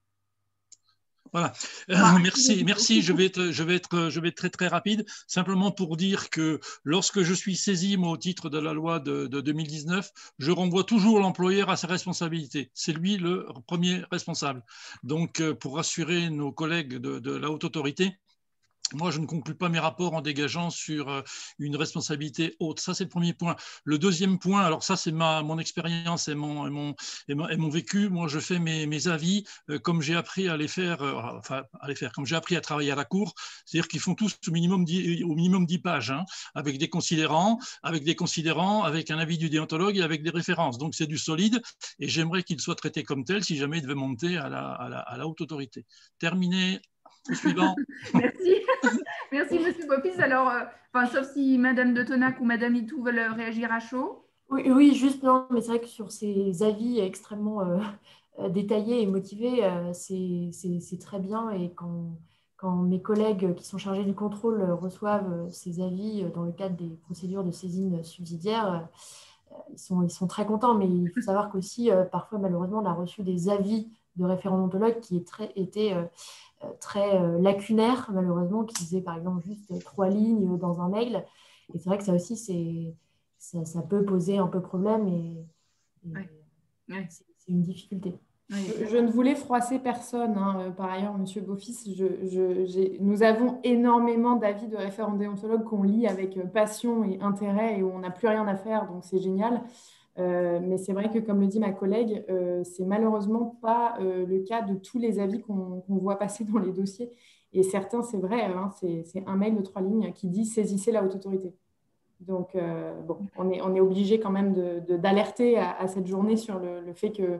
Voilà. Euh, merci, merci. Je vais être, je vais être, je vais être très très rapide. Simplement pour dire que lorsque je suis saisi, moi, au titre de la loi de, de deux mille dix-neuf, je renvoie toujours l'employeur à ses responsabilités. C'est lui le premier responsable. Donc, pour rassurer nos collègues de, de la haute autorité, moi, je ne conclue pas mes rapports en dégageant sur une responsabilité haute. Ça, c'est le premier point. Le deuxième point, alors ça, c'est ma mon expérience et mon, et, mon, et, mon, et mon vécu. Moi, je fais mes, mes avis euh, comme j'ai appris à les faire, euh, enfin, à les faire, comme j'ai appris à travailler à la cour. C'est-à-dire qu'ils font tous au minimum dix, au minimum dix pages, hein, avec des considérants, avec des considérants, avec un avis du déontologue et avec des références. Donc, c'est du solide et j'aimerais qu'il soit traité comme tel si jamais il devait monter à la, à la, à la haute autorité. Terminé. Suivant. Merci. Merci, Monsieur Beaufils. Alors, euh, enfin, sauf si Madame de Tonac ou Madame Litou veulent réagir à chaud. Oui, oui, juste non, mais c'est vrai que sur ces avis extrêmement euh, détaillés et motivés, euh, c'est très bien. Et quand, quand mes collègues qui sont chargés du contrôle reçoivent ces avis dans le cadre des procédures de saisine subsidiaire, euh, ils, sont, ils sont très contents. Mais il faut savoir qu'aussi, euh, parfois, malheureusement, on a reçu des avis de référents odontologues qui est très, étaient euh, très euh, lacunaires, malheureusement, qui disaient par exemple juste trois lignes dans un mail. Et c'est vrai que ça aussi, c'est, ça, ça peut poser un peu problème et, et ouais. Ouais. c'est une difficulté. Oui. Je, je ne voulais froisser personne. Hein. Par ailleurs, Monsieur Beaufils, je, je, nous avons énormément d'avis de référents déontologues qu'on lit avec passion et intérêt et où on n'a plus rien à faire, donc c'est génial. Euh, mais c'est vrai que, comme le dit ma collègue, euh, c'est malheureusement pas euh, le cas de tous les avis qu'on qu'on voit passer dans les dossiers. Et certains, c'est vrai, hein, c'est un mail de trois lignes qui dit « saisissez la haute autorité ». Donc, euh, bon, on est, on est obligé quand même d'alerter de, de, à, à cette journée sur le, le fait que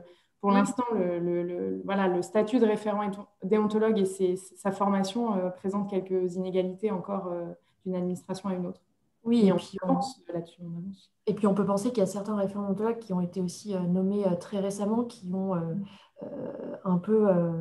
pour oui. l'instant, le, le, le, voilà, le statut de référent déontologue et ses, sa formation euh, présentent quelques inégalités encore euh, d'une administration à une autre. Oui, et, et on puis pense on... là-dessus. On avance. Et puis on peut penser qu'il y a certains référents déontologues qui ont été aussi euh, nommés euh, très récemment, qui ont euh, euh, un peu, euh,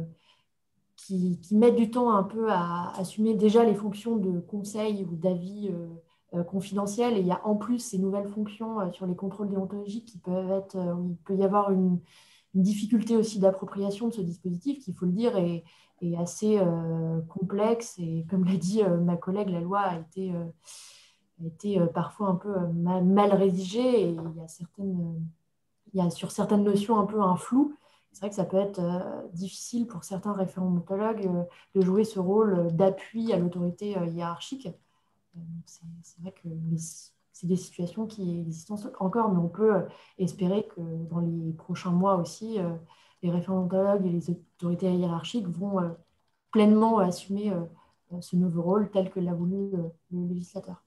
qui, qui mettent du temps un peu à assumer déjà les fonctions de conseil ou d'avis euh, euh, confidentiels. Et il y a en plus ces nouvelles fonctions euh, sur les contrôles déontologiques qui peuvent être, euh, où il peut y avoir une, une difficulté aussi d'appropriation de ce dispositif, qu'il faut le dire, est, est assez euh, complexe. Et comme l'a dit euh, ma collègue, la loi a été euh, a été parfois un peu mal, mal rédigé et il y a certaines, il y a sur certaines notions un peu un flou. C'est vrai que ça peut être difficile pour certains référents déontologues de jouer ce rôle d'appui à l'autorité hiérarchique. C'est vrai que c'est des situations qui existent encore, mais on peut espérer que dans les prochains mois aussi, les référents déontologues et les autorités hiérarchiques vont pleinement assumer ce nouveau rôle tel que l'a voulu le législateur.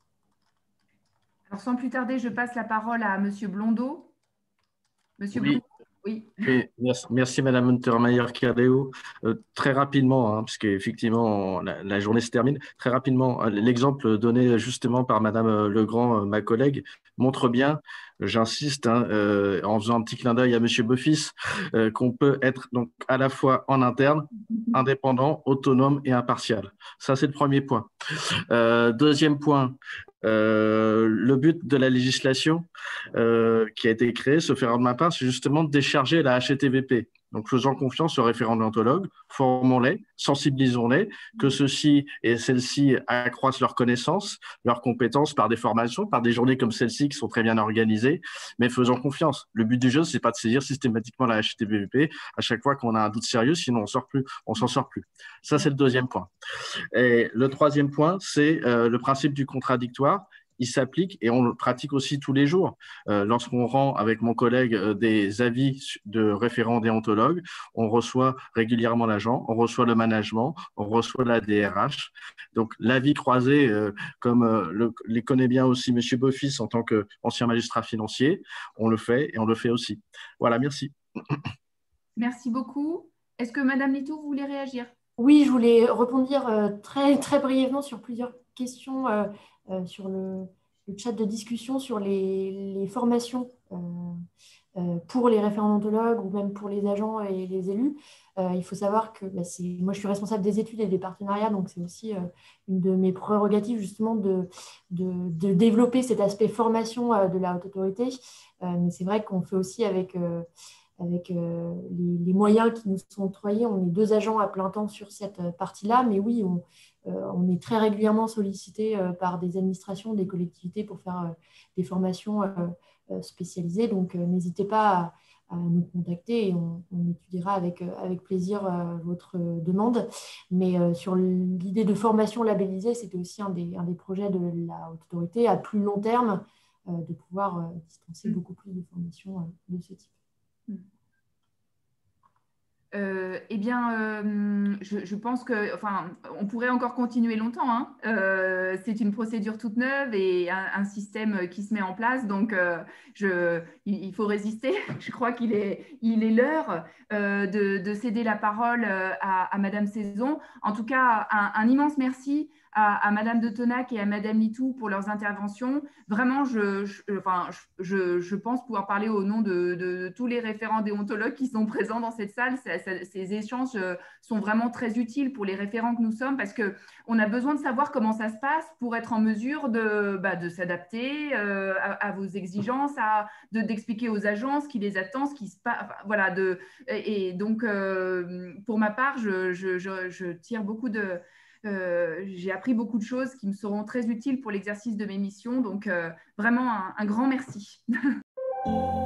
Alors, sans plus tarder, je passe la parole à Monsieur Blondeau. Monsieur oui. Blondeau, oui. Oui, merci, merci Madame Untermaier-Cardeo. Euh, très rapidement, hein, puisque effectivement la, la journée se termine, très rapidement, l'exemple donné justement par Madame Legrand, ma collègue, montre bien, j'insiste, hein, euh, en faisant un petit clin d'œil à Monsieur Beaufils, euh, qu'on peut être donc à la fois en interne, indépendant, autonome et impartial. Ça, c'est le premier point. Euh, deuxième point, euh, le but de la législation euh, qui a été créée, se faire de ma part, c'est justement de décharger la H T V P. Donc, faisons confiance aux référents déontologues, formons-les, sensibilisons-les, que ceux-ci et celles-ci accroissent leurs connaissances, leurs compétences par des formations, par des journées comme celle-ci qui sont très bien organisées, mais faisons confiance. Le but du jeu, c'est pas de saisir systématiquement la H T V P à chaque fois qu'on a un doute sérieux, sinon on sort plus, on s'en sort plus. Ça, c'est le deuxième point. Et le troisième point, c'est euh, le principe du contradictoire. Il s'applique et on le pratique aussi tous les jours. Euh, lorsqu'on rend avec mon collègue euh, des avis de référents déontologues, on reçoit régulièrement l'agent, on reçoit le management, on reçoit la D R H. Donc l'avis croisé, euh, comme euh, le, les connaît bien aussi Monsieur Beaufils en tant qu'ancien magistrat financier, on le fait et on le fait aussi. Voilà, merci. Merci beaucoup. Est-ce que Madame Litou, vous voulez réagir? Oui, je voulais répondre euh, très, très brièvement sur plusieurs questions euh, euh, sur le, le chat de discussion sur les, les formations euh, euh, pour les référents déontologues ou même pour les agents et les élus. Euh, il faut savoir que bah, moi, je suis responsable des études et des partenariats, donc c'est aussi euh, une de mes prérogatives justement de, de, de développer cet aspect formation euh, de la haute autorité. Euh, mais c'est vrai qu'on fait aussi avec... Euh, avec euh, les, les moyens qui nous sont octroyés. On est deux agents à plein temps sur cette partie-là, mais oui, on, euh, on est très régulièrement sollicité euh, par des administrations, des collectivités pour faire euh, des formations euh, euh, spécialisées. Donc, euh, n'hésitez pas à, à nous contacter et on, on étudiera avec, euh, avec plaisir euh, votre demande. Mais euh, sur l'idée de formation labellisée, c'était aussi un des, un des projets de la haute autorité à plus long terme euh, de pouvoir euh, dispenser beaucoup plus de formations euh, de ce type. Euh, eh bien, euh, je, je pense que, enfin, on pourrait encore continuer longtemps, hein. Euh, c'est une procédure toute neuve et un, un système qui se met en place, donc euh, je, il, il faut résister. Je crois qu'il est, il est l'heure euh, de, de céder la parole à, à Madame Saison. En tout cas, un, un immense merci à, à Madame de Tonac et à Madame Litou pour leurs interventions. Vraiment, je, je, enfin, je, je pense pouvoir parler au nom de, de, de tous les référents déontologues qui sont présents dans cette salle. C'est, ces échanges sont vraiment très utiles pour les référents que nous sommes parce qu'on a besoin de savoir comment ça se passe pour être en mesure de, bah, de s'adapter euh, à, à vos exigences, à, de, d'expliquer aux agents ce qui les attend, ce qui se passe. Enfin, voilà, de, et, et donc, euh, pour ma part, je, je, je, je tire beaucoup de... Euh, j'ai appris beaucoup de choses qui me seront très utiles pour l'exercice de mes missions. Donc, euh, vraiment, un, un grand merci.